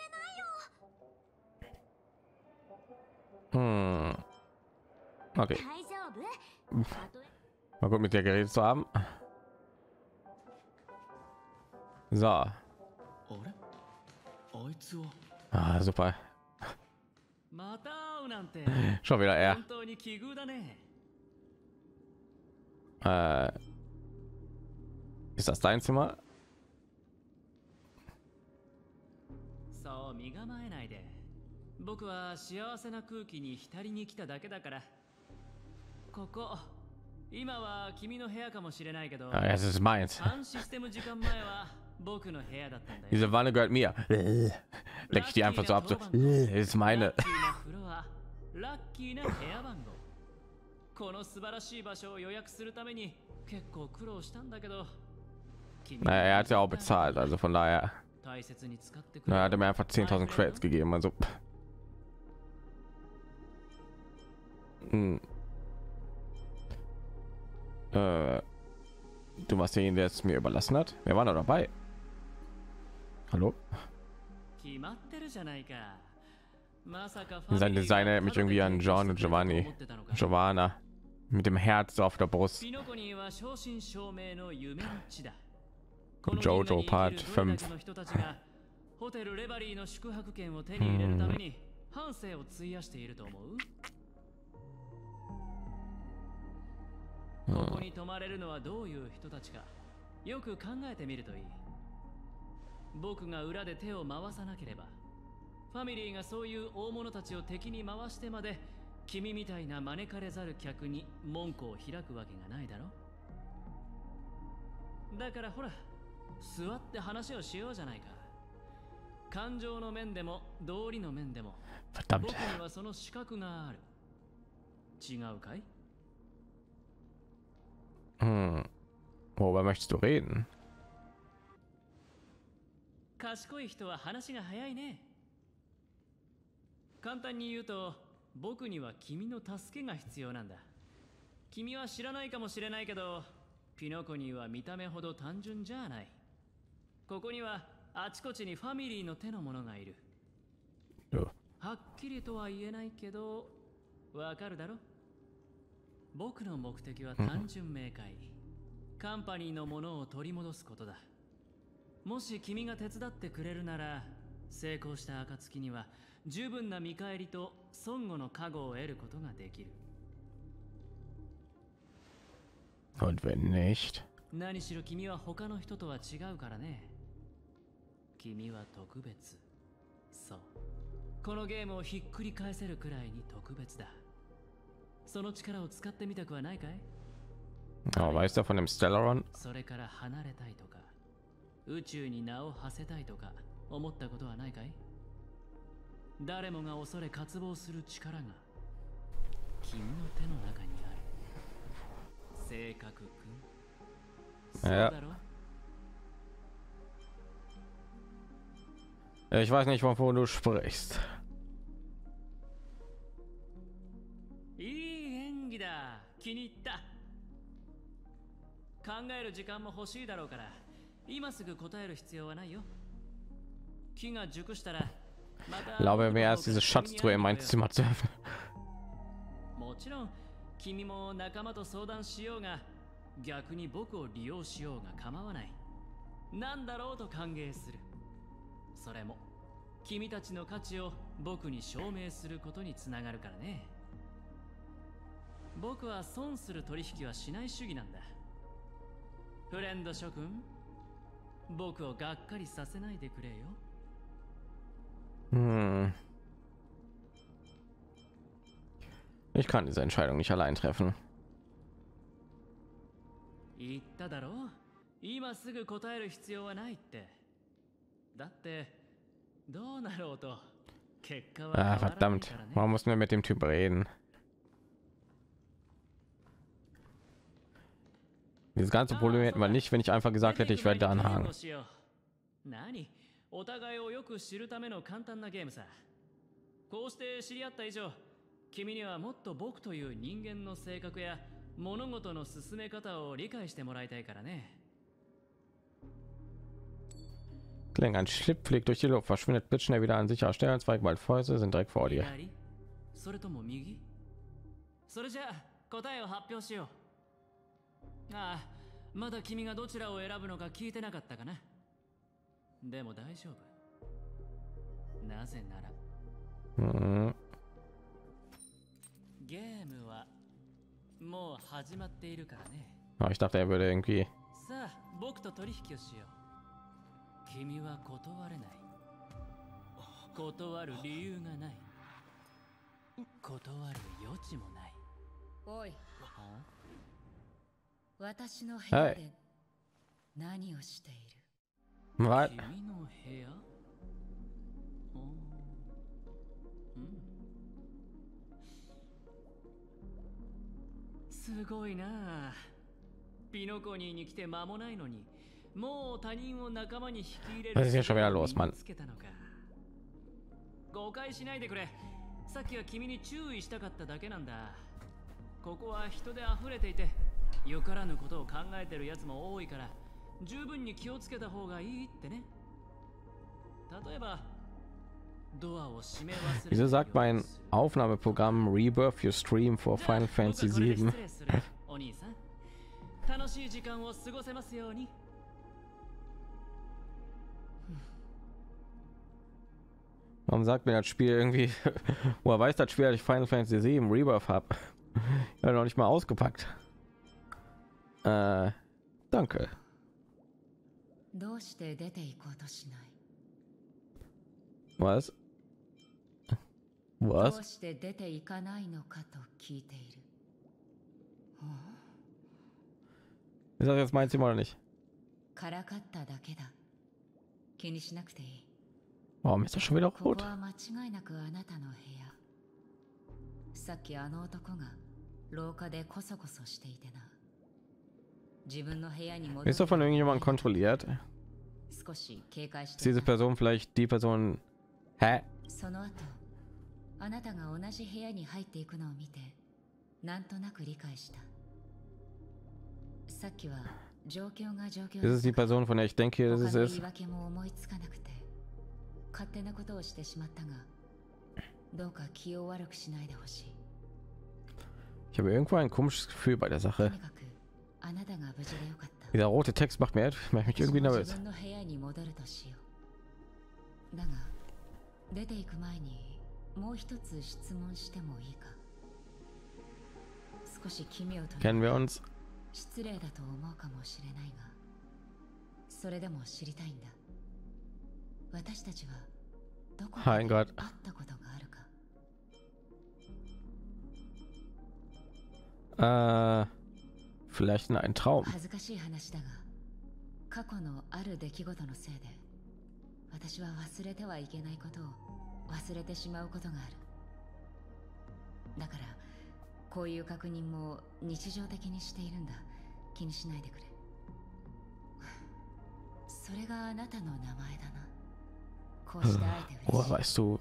ないよ。 Okay. 大丈夫？たとえ Mal gut mit dir geredet zu haben. So. Ah, super. Schon wieder er. Ist das dein Zimmer? そう身構えないで。僕は幸せな空気に浸りに来ただけだから。ここ今は君の部屋かもしれないけど。 Es ist meins. 半システム時間前は僕の部屋だったんだよ。 Diese Wanne gehört mir. Leck ich die einfach so ab. So. Ist meine. ラッキーな部屋番号。この素晴らしい場所を予約するために結構苦労したんだけど。 Naja, er hat ja auch bezahlt, also von daher. Na, er hat mir einfach 10.000 Credits gegeben, also. Du warst derjenige, der es mir überlassen hat. Wer war da dabei? Hallo? Sein Design erinnert mich irgendwie an John und Giovanna mit dem Herz auf der Brust. Jojo Part 5. ホテルレバリーの宿泊券を手に入れるために半生を費やしていると思う。ここに泊まれるのはどういう人たちかよく考えてみるといい。僕が裏で手を回さなければ、ファミリーがそういう大物たちを敵に回してまで君みたいな招かれざる客に門戸を開くわけがないだろ。だからほら、座って話をしようじゃないか。感情の面でも道理の面でも僕にはその資格がある。違うかい？ Worüber möchtest du reden? 賢い人は話が早いね。簡単に言うと、僕には君の助けが必要なんだ。君は知らないかもしれないけど、ピノコニーは見た目ほど単純じゃない。ここにはあちこちにファミリーの手の者がいる。はっきりとは言えないけど、わかるだろ？僕の目的は単純明快。カンパニーのものを取り戻すことだ。もし君が手伝ってくれるなら、成功した暁には十分な見返りと孫悟の加護を得ることができる。 Und wenn nicht? 何しろ君は他の人とは違うからね。君は特別。そう。このゲームをひっくり返せるくらいに特別だ。その力を使ってみたくはないかい？ Oh, weißt du von dem Stellaron? それから離れたいとか、宇宙に名を馳せたいとか思ったことはないかい？誰もが恐れ渇望する力が君の手の中にある。性格くん。そうだろ？ Ich weiß nicht, wovon du sprichst. いい演技だ。気に入った。考える時間も欲しいだろうから、今すぐ答える必要はないよ。気が熟したら、また。 Ich glaube, mehr als diese Schatztruhe in mein Zimmer zu öffnen. もちろん、君も仲間と相談しようが、逆に僕を利用しようが構わない。なんだろうと歓迎する。それも君たちの価値を僕に証明することにつながるからね。僕は損する取引はしない主義なんだ。フレンド諸君、僕をがっかりさせないでくれよ。 Ich kann diese Entscheidung nicht allein treffen. 言っただろう。今すぐ答える必要はないって。だってどうなろうと結果は変わらないからね。 Verdammt, warum mussten wir mit dem Typ reden? Dieses ganze Problem hätten wir nicht, wenn ich einfach gesagt hätte, ich werde da anhaken. 何？お互いをよく知るための簡単なゲームさ。こうして知り合った以上、君にはもっと僕という人間の性格や物事の進め方を理解してもらいたいからね。 Kling, ein Schlip fliegt durch die Luft, verschwindet blitzschnell wieder an sicherer Stelle, zwei Gewaltfäuste sind direkt vor dir. それとも右？それじゃあ答えを発表しよう。 ああ、まだ君がどちらを選ぶのか聞いてなかったかな。でも大丈夫。なぜなら、ゲームはもう始まっているからね。 Aber ich dachte, er würde irgendwie. さあ、僕と取引をしよう。君は断れない。断る理由がない。断る余地もない。 おい、私の部屋で何をしている？ Was? 君の部屋？すごいな。ピノコニーに来て間もないのに、もう他人を仲間に引き入れる。 Was ist hier schon wieder los, Mann? 誤解しないでくれ。さっきは君に注意したかっただけなんだ。ここは人で溢れていて、よからぬことを考えてるやつも多いから、十分に気をつけた方がいいってね。例えば、ドアを閉め忘れ。 Wieso sagt mein Aufnahmeprogramm Rebirth your Stream for Final Fantasy 7? お兄さん、楽しい時間を過ごせますように。 Warum sagt mir das Spiel irgendwie, woher weiß das Spiel, dass ich Final Fantasy 7 Rebirth habe? Ich habe noch nicht mal ausgepackt. Danke. Was? Was? Ist das jetzt mein Zimmer oder nicht? Warum ist das schon wieder rot? さっきあの男が廊下でコソコソしていてな。自分の部屋に戻る。 Ist doch von irgendjemandem kontrolliert? Ist diese Person vielleicht die Person? Hä? その後、あなたが同じ部屋に入っていくのを見て、なんとなく理解した。さっきは状況が状況。 Ist es die Person, von der ich denke, dass es ist? 言い訳も思いつかなくて、勝手なことをしてしまったが、どうか気を悪くしないでほしい。 Ich habe irgendwo ein komisches Gefühl bei der Sache. Dieser rote Text macht mich irgendwie nervös. Kennen wir uns? Mein Gott. Vielleicht ein Traum. 恥ずかしい話だが、過去のある出来事のせいで、私は忘れてはいけないことを忘れてしまうことがある。だから、こういう確認も日常的にしているんだ。気にしないでくれ。それがあなたの名前だな。こうして会えて嬉しい。 Woher weißt du?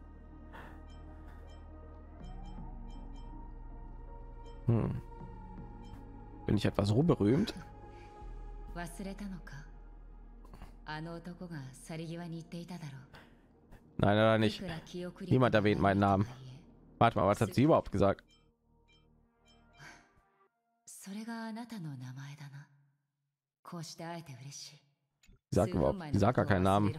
Bin ich etwa so berühmt? Nein, leider nicht. Niemand erwähnt meinen Namen. Warte mal, was hat sie überhaupt gesagt? Sie sagt überhaupt, sie sagt gar keinen Namen.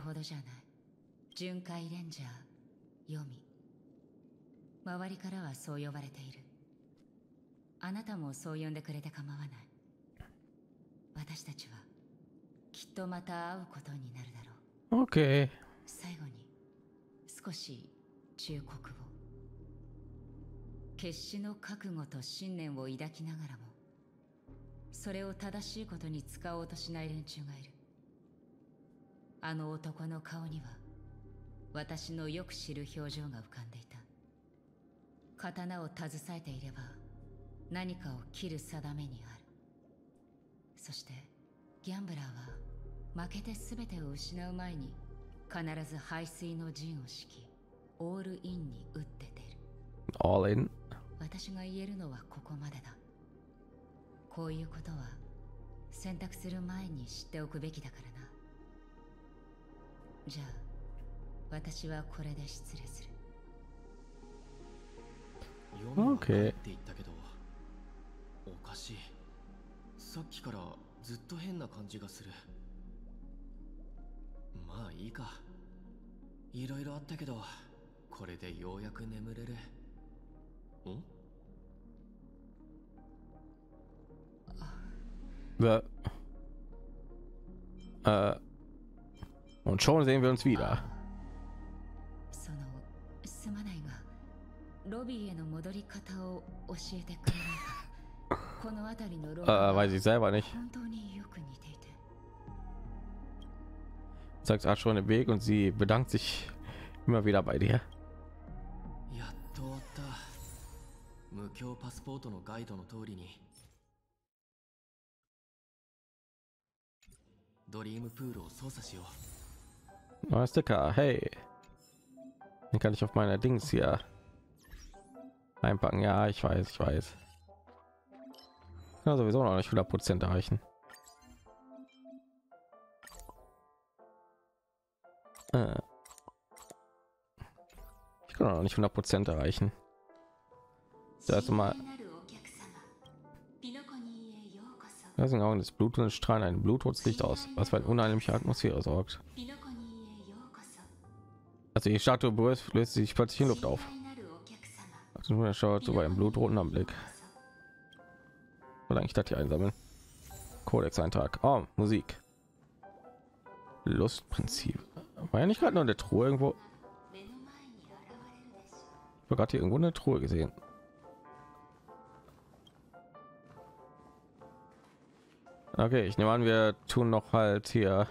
周りからはそう呼ばれている。あなたもそう呼んでくれて構わない。私たちはきっとまた会うことになるだろう。 Okay. 最後に少し忠告を。決死の覚悟と信念を抱きながらも、それを正しいことに使おうとしない連中がいる。あの男の顔には私のよく知る表情が浮かんでいた。刀を携えていれば何かを切る定めにある。そしてギャンブラーは負けて全てを失う前に必ず背水の陣を敷き、オールインに打って出る。 All in? 私が言えるのはここまでだ。こういうことは選択する前に知っておくべきだからな。じゃあ私はこれで失礼する。 Okay. さっきからずっと変な感じがする。まあいいか。いろいろあったけど、これでようやく眠れる。ん Und schon sehen wir uns wieder. そのすまないが、ロビーへの戻り方を教えてくれないか。この辺りのロビーは Weiß ich selber nicht. 本当によく似ていて。 Sagt schon den Weg und sie bedankt sich immer wieder bei dir. やっと終わった。無教パスポートのガイドの通りにドリームプールを操作しよう。 Neuer Sticker, hey. Den kann ich auf meiner Dings hier einpacken. Ja, ich weiß. Ja, sowieso noch nicht 100% erreichen. Ich kann noch nicht 100% erreichen. Das mal. Das sind Augen des Blutes strahlen ein Blutrotslicht aus, was für eine unheimliche Atmosphäre sorgt. Also die Statue löst sich plötzlich in Luft auf. Also nur schaut so bei einem blutroten Anblick. Oder eigentlich das hier einsammeln. Kodex-Eintrag. Oh, Musik. Lustprinzip. War ja nicht gerade nur eine Truhe irgendwo. Ich habe gerade hier irgendwo eine Truhe gesehen. Okay, ich nehme an, wir tun noch halt hier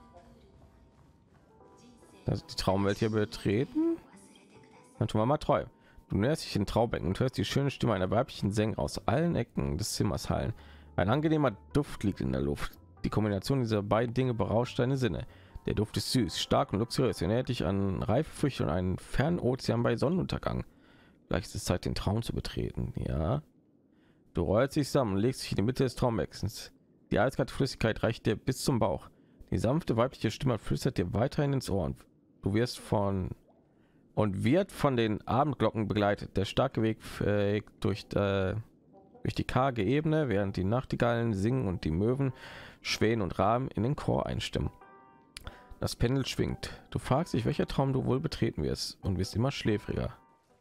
die Traumwelt hier betreten. Dann tun wir mal treu. Du näherst dich in Traubecken und hörst die schöne Stimme einer weiblichen Sängerin aus allen Ecken des Zimmers hallen. Ein angenehmer Duft liegt in der Luft. Die Kombination dieser beiden Dinge berauscht deine Sinne. Der Duft ist süß, stark und luxuriös. Er erinnert dich an reife Früchte und einen fernen Ozean bei Sonnenuntergang. Vielleicht ist es Zeit, den Traum zu betreten. Ja. Du rollst dich zusammen und legst dich in die Mitte des Traumbeckens. Die eiskalte Flüssigkeit reicht dir bis zum Bauch. Die sanfte weibliche Stimme flüstert dir weiterhin ins Ohr. Du wirst von den Abendglocken begleitet. Der starke Weg durch die karge Ebene, während die Nachtigallen singen und die Möwen, Schwänen und Raben in den Chor einstimmen. Das Pendel schwingt. Du fragst dich, welcher Traum du wohl betreten wirst und wirst immer schläfriger.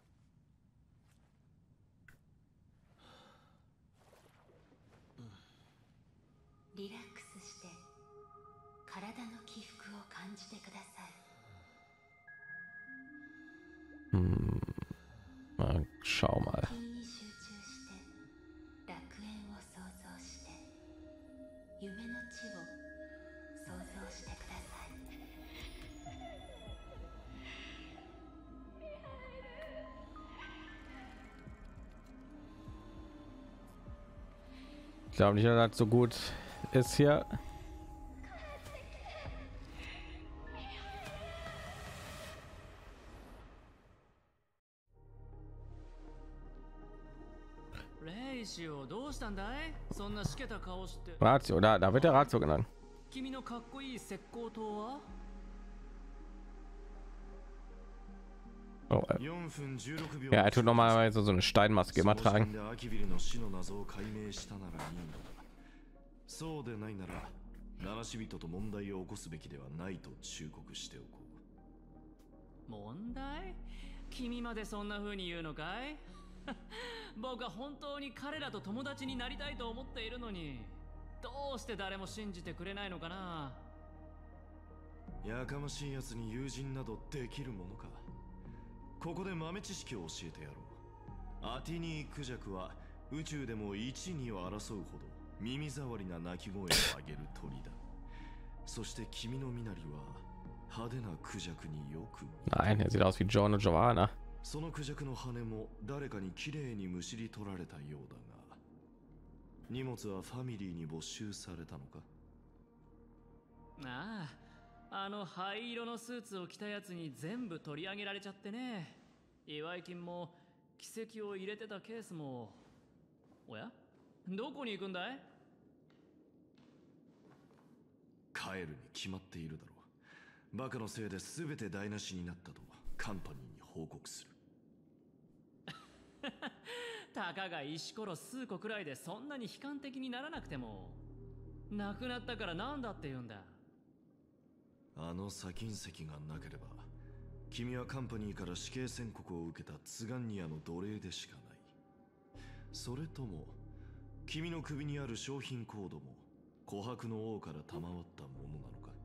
Schau mal. Ich glaube nicht, dass das so gut ist hier. Ratio, da wird der Ratio genannt. Oh, ja, er tut normalerweise so eine Steinmaske immer tragen. Mondai? 君までそんな風に言うのかい？僕は本当に彼らと友達になりたいと思っているのに、どうして誰も信じてくれないのかな。 やかましいやつに友人などできるものか。ここで豆知識を教えてやろう。アティニークジャクは宇宙でも一二を争うほど耳障りな鳴き声を上げる鳥だ。そして君の身なりは派手なクジャクによく。 Nein, er sieht aus wie John und Joanna. そのクジャクの羽も誰かにきれいにむしり取られたようだが、荷物はファミリーに没収されたのか？ ああ、あの灰色のスーツを着たやつに全部取り上げられちゃってね。祝い金も奇跡を入れてたケースも。おや？どこに行くんだい？ 帰るに決まっているだろう。バカのせいで全て台無しになったとカンパニーに報告する。 たかが石ころ数個くらいでそんなに悲観的にならなくても、なくなったからなんだって言うんだ。 あの砂金石がなければ、君はカンパニーから死刑宣告を受けたツガンニアの奴隷でしかない。それとも君の首にある商品コードも琥珀の王から賜ったものなのか。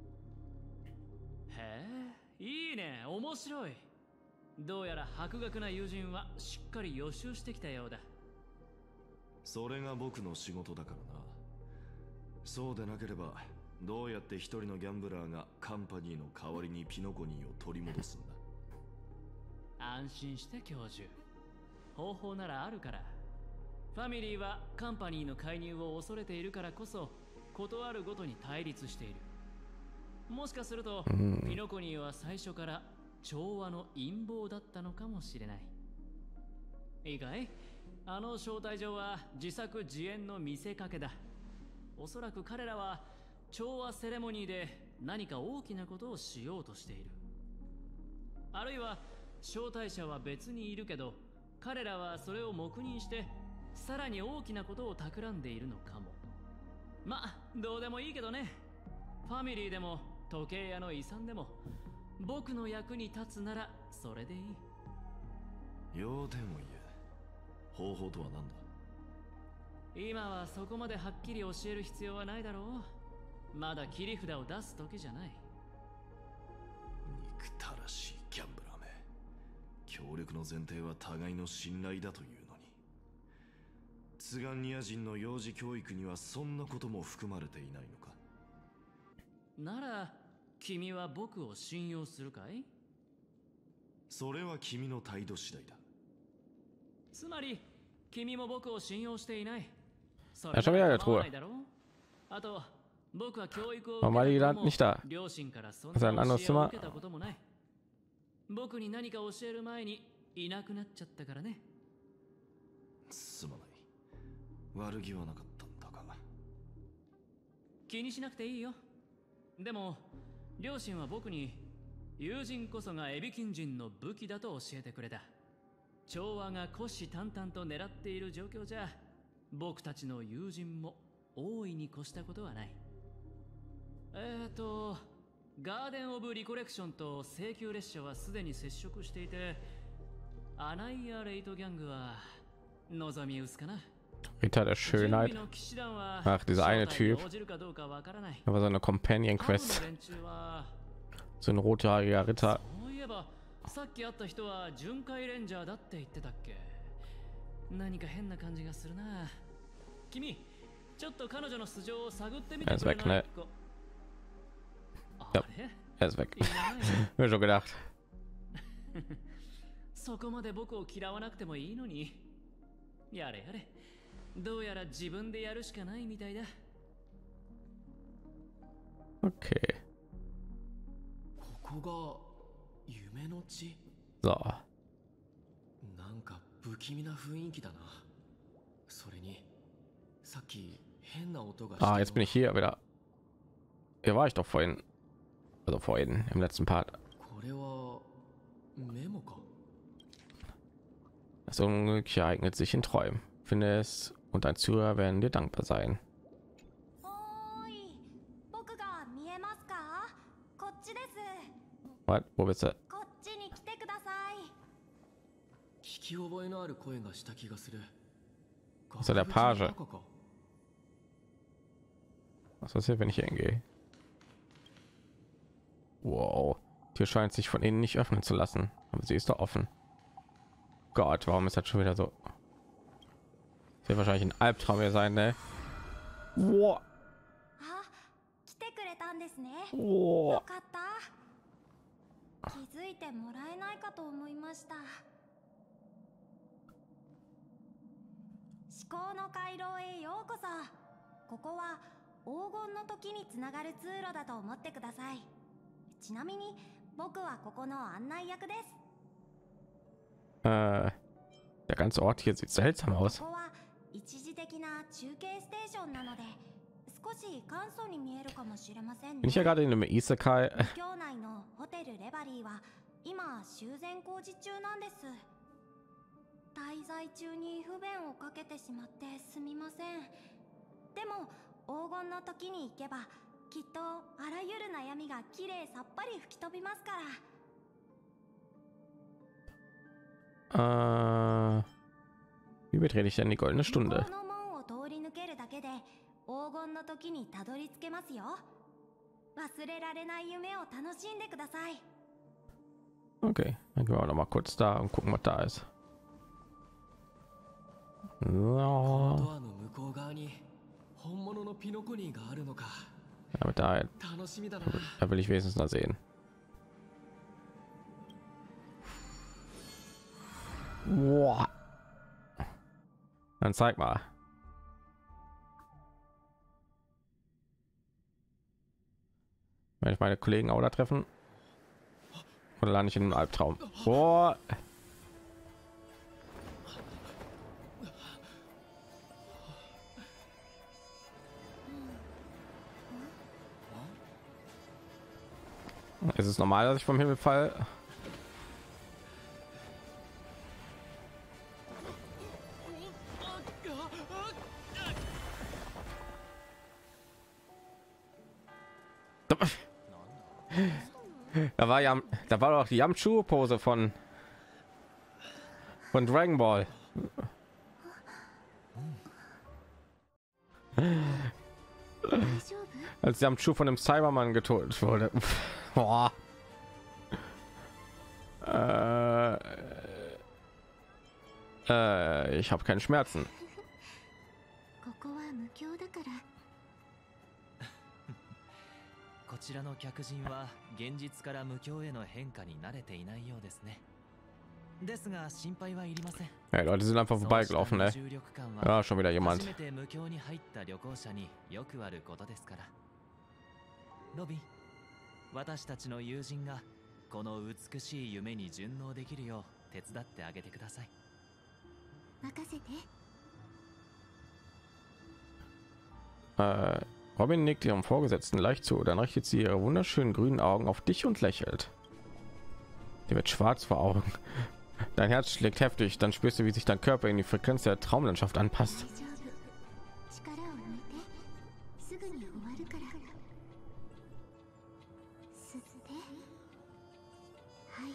へえ、いいね、面白い。どうやら博学な友人はしっかり予習してきたようだ。 それが僕の仕事だからな。そうでなければどうやって一人のギャンブラーがカンパニーの代わりにピノコニーを取り戻すんだ。 安心して教授、方法ならあるから。ファミリーはカンパニーの介入を恐れているからこそ、断るごとに対立している。もしかするとピノコニーは最初から調和の陰謀だったのかもしれない。いいかい、あの招待状は自作自演の見せかけだ。おそらく彼らは調和セレモニーで何か大きなことをしようとしている。あるいは招待者は別にいるけど、彼らはそれを黙認してさらに大きなことを企んでいるのかも。まあどうでもいいけどね。ファミリーでも時計屋の遺産でも、僕の役に立つならそれでいい。 ようでも言え、方法とは何だ。 今はそこまではっきり教える必要はないだろう。まだ切り札を出す時じゃない。 憎たらしいギャンブラーめ。協力の前提は互いの信頼だというのに。ツガンニア人の幼児教育にはそんなことも含まれていないのか。 なら君は僕を信用するかい？ それは君の態度次第だ。 つまり君も僕を信用していない。 Ja, schon wieder in der Truhe. あと僕は教育を Warum war die gerade nicht da? 両親からそん Also な ein 教 anderes えを Zimmer. 受けたこともない。僕に何か教える前にいなくなっちゃったからね。 すまない。悪気はなかったんだが。 気にしなくていいよ。でも両親は僕に友人こそがエビキン人の武器だと教えてくれた。調和が虎視眈々と狙っている状況じゃ、僕たちの友人も大いに越したことはない。ガーデン・オブ・リコレクションと請求列車はすでに接触していて、アナイア・レイトギャングは望み薄かな。 Ritter der Schönheit. Ach, dieser eine Typ. Aber so eine Companion Quest. So ein rothaariger Ritter. さっき会った人は巡回レンジャーだって言ってたっけ。何か変な感じがするな。君、ちょっと彼女の素性を探ってみてくれない？ Ja, er ist weg. Mir schon gedacht. そこまで僕を嫌わなくてもいいのに。やれやれ。どうやら自分でやるしかないみたいだ。 Okay. ここが夢の地。 So. なんか不気味な雰囲気だな。それにさっき変な音がした。 Ah, jetzt bin ich hier wieder. Hier war ich doch vorhin. Also vorhin im letzten Part. これはメモか。 Das Unglück ereignet sich in Träumen. Finde es und dein Zuhörer werden dir dankbar sein. おーい、僕が見えますか？こっちです。 What? Wo bist du? こっちに来てください。 聞き覚えのある声がした気がする。 So der Page. Was ist hier, wenn ich hier hingehe? Wow. Die Tür scheint sich von innen nicht öffnen zu lassen. Aber sie ist doch offen. Gott, warum ist das schon wieder so? Das wird wahrscheinlich ein Albtraum hier sein, ne? Wow. あ、来てくれたんですね。 Wow. よかった。気づいてもらえないかと思いました。思考の回廊へようこそ。ここは黄金の時につながる通路だと思ってください。ちなみに僕はここの案内役です。 Der ganze Ort hier sieht seltsam aus. ここは一時的な中継ステーションなので、少し簡素に見えるかもしれませんね。 Bin ich ja gerade in einem Isekai. 境内のホテルレバリーは今修繕工事中なんです。 滞在中に不便をかけてしまってすみません。でも黄金の時に行けばきっとあらゆる悩みがきれいさっぱり吹き飛びますから。 Wie betrete ich denn die goldene 向こ Stunde? うの門を通り抜けるだけで黄金の時にたどり着けますよ。忘れられない夢を楽しんでください。 Okay, dann gehen wir noch mal kurz da und gucken, was da ist. この So, ドアの向こう側に本物のピノコニーがあるのか。 damit da 楽しみだな。 Da will ich wenigstens noch sehen. Boah. Dann zeig mal. Wenn ich meine Kollegen auch da treffen. Oder lande ich in einem Albtraum? Boah. Ist es normal, dass ich vom Himmel falle? Da war doch die Yamchu-Pose von Dragon Ball. Als Yamchu von dem Cyberman getötet wurde. Boah. Ich habe keine Schmerzen. ここは無境だから。 こちらの客人は現実から無境への変化に慣れていないようですね。ですが心配はいりません。 Hey, Leute sind einfach vorbeigelaufen, ne? Ja, schon wieder jemand. 初めて無境に入った旅行者によくあることですから。ロビン、私たちの友人がこの美しい夢に順応できるよう手伝ってあげてください。 任せて。 Robin nickt ihrem Vorgesetzten leicht zu, dann richtet sie ihre wunderschönen grünen Augen auf dich und lächelt. Die wird schwarz vor Augen. Dein Herz schlägt heftig, dann spürst du, wie sich dein Körper in die Frequenz der Traumlandschaft anpasst. 力を抜いて。すぐに終わるから。吸って吐い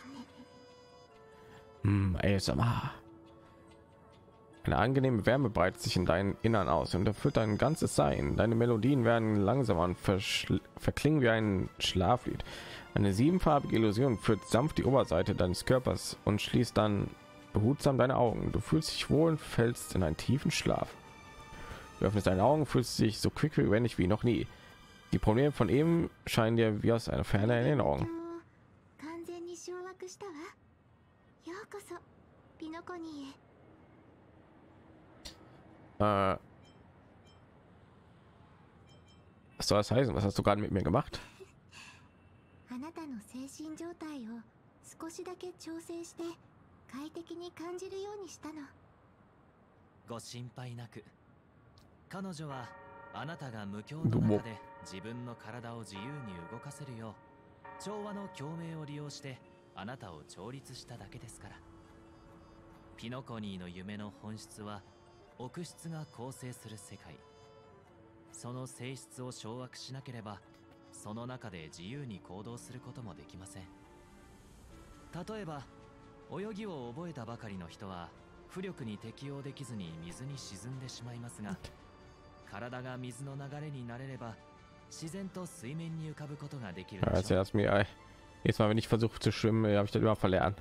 て。 ASMR. Eine angenehme Wärme breitet sich in deinen Innern aus und erfüllt dein ganzes Sein. Deine Melodien werden langsamer und verklingen wie ein Schlaflied. Eine siebenfarbige Illusion führt sanft die Oberseite deines Körpers und schließt dann behutsam deine Augen. Du fühlst dich wohl und fällst in einen tiefen Schlaf. Du öffnest deine Augen, fühlst dich so quick lebendig wie noch nie. Die Probleme von eben scheinen dir wie aus einer fernen Erinnerung. 完全に掌握したわ。ようこそピノコニーへ。 Was soll das heißen? Was hast du gerade mit mir gemacht? あなたの精神状態を少しだけ調整して快適に感じるようにしたの。 ご心配なく。彼女はあなたが無境の中で自分の体を自由に動かせるよう調和の共鳴を利用してあなたを調律しただけですから。ピノコニーの夢の本質は奥室が構成する世界。その性質を掌握しなければその中で自由に行動することもできません。例えば泳ぎを覚えたばかりの人は浮力に適応できずに水に沈んでしまいますが、体が水の流れに慣れれば自然と水面に浮かぶことができるでしょう。 Jetzt mal, wenn ich versuche zu schwimmen, habe ich das immer verlernt.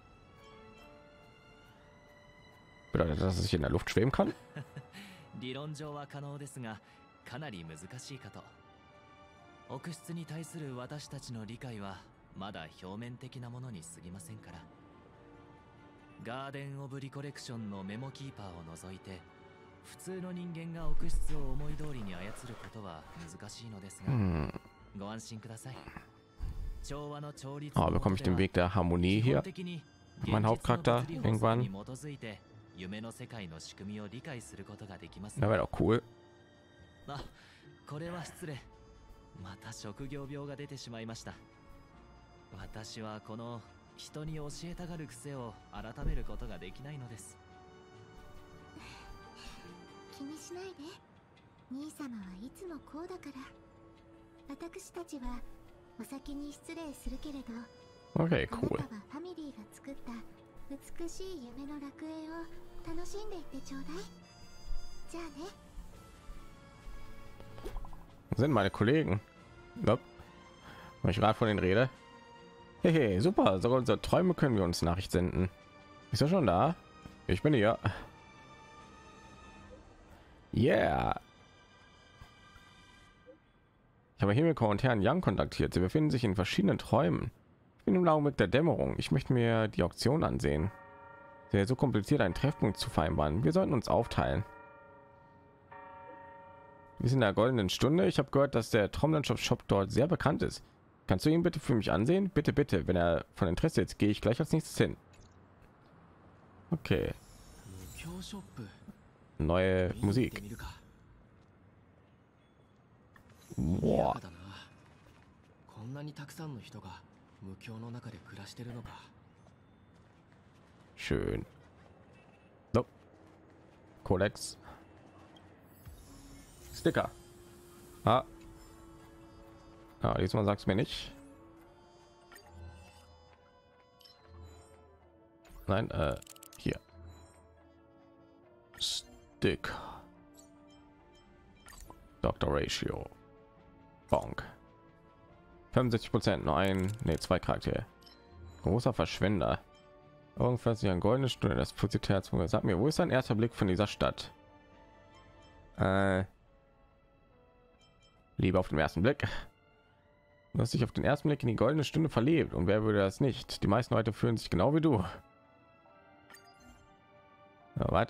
Bedeutet das, dass ich in der Luft schwimmen kann? 理論上は可能ですがかなり難しいかと。奥室に対する私たちの理解はまだ表面的なものに過ぎませんから。ガーデン・オブ・リコレクションのメモキーパーを除いて普通の人間が奥室を思い通りに操ることは難しいのですが、ご安心ください。調和の調律 bekomme ich den Weg der Harmonie hier? Mein Hauptcharakter irgendwann? 夢の世界の仕組みを理解することができます。 Das wäre doch cool. あ、これは失礼。また職業病が出てしまいました。私はこの人に教えたがる癖を改めることができないのです。 気にしないで。兄様はいつもこうだから。私たちはお先に失礼するけれど、 Okay, cool. あなたはファミリーが作った美しい夢の楽園を楽しんでいってちょうだい。じゃあね。 Sind meine Kollegen. Nope. Wenn ich gerade von denen rede. Hey, hey, super. Sogar unsere Träume können wir uns Nachricht senden. Ist er schon da? Ich bin hier. Yeah. Ich habe Himiko und Herrn Yang kontaktiert. Sie befinden sich in verschiedenen Träumen. Ich bin im Augenblick der Dämmerung. Ich möchte mir die Auktion ansehen. Es wäre so kompliziert, einen Treffpunkt zu vereinbaren. Wir sollten uns aufteilen. Wir sind in der goldenen Stunde. Ich habe gehört, dass der Traumlandschaft-Shop dort sehr bekannt ist. Kannst du ihn bitte für mich ansehen? Bitte, bitte. Wenn er von Interesse ist, gehe ich gleich als nächstes hin. Okay. Neue Musik. Boah. Schön. No. Kodex. Sticker. Ah. Ah, diesmal sagst du mir nicht. Nein, hier. Sticker. Dr. Ratio. Bonk. 65%, nur ein, ne, 2 Charaktere. Großer Verschwender. Irgendwann sich ein goldenes Stunde, das Herz. Sag mir, wo ist dein erster Blick von dieser Stadt? Liebe auf den ersten Blick. Du hast dich auf den ersten Blick in die goldene Stunde verliebt. Und wer würde das nicht? Die meisten Leute fühlen sich genau wie du. Ja, was?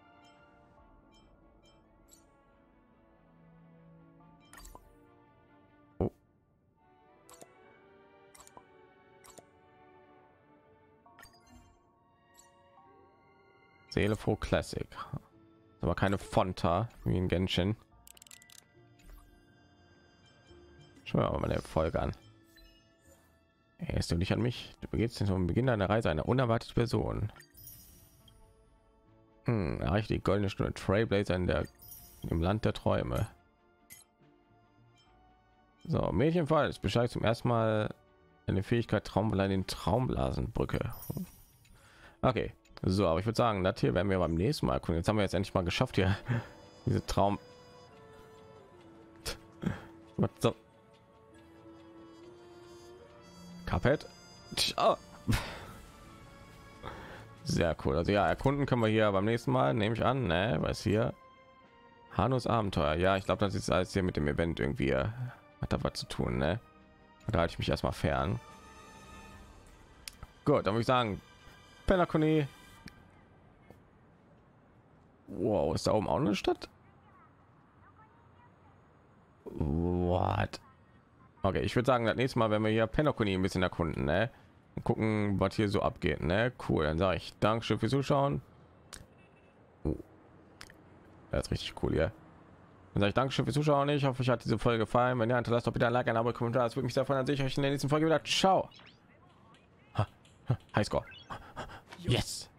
Oh. Seele froh Classic. Aber keine Fonta wie in Genshin. Schauen wir mal eine Folge an. Erinnerst du dich an mich? Du beginnst zum Beginn deiner Reise eine unerwartete Person. Erreicht die goldene Stunde Trailblazer im Land der Träume. So, Mädchenfall ist Bescheid zum ersten Mal eine Fähigkeit Traumblasen in Traumblasenbrücke. Okay, so, aber ich würde sagen, das hier werden wir beim nächsten Mal gucken. Jetzt haben wir jetzt endlich mal geschafft hier diese Traum. Was so? Cuphead. Sehr cool. Also ja, erkunden können wir hier beim nächsten Mal, nehme ich an, ne? Was hier? Hanus Abenteuer. Ja, ich glaube, das ist alles hier mit dem Event irgendwie hat da was zu tun, ne? Da halte ich mich erstmal fern. Gut, dann würde ich sagen, Penacony. Wow, ist da oben auch eine Stadt? What? Okay, ich würde sagen, das nächste Mal, wenn wir hier Penacony ein bisschen erkunden, ne? Und gucken, was hier so abgeht, ne? Cool, dann sage ich Dankeschön fürs Zuschauen. Das ist richtig cool, ja. Dann sage ich Dankeschön fürs Zuschauen. Ich hoffe, euch hat diese Folge gefallen. Wenn ja, hinterlasst doch bitte ein Like, ein Abo, Kommentar. Das würde mich sehr freuen. Dann sehe ich euch in der nächsten Folge wieder. Ciao. Highscore. Yes.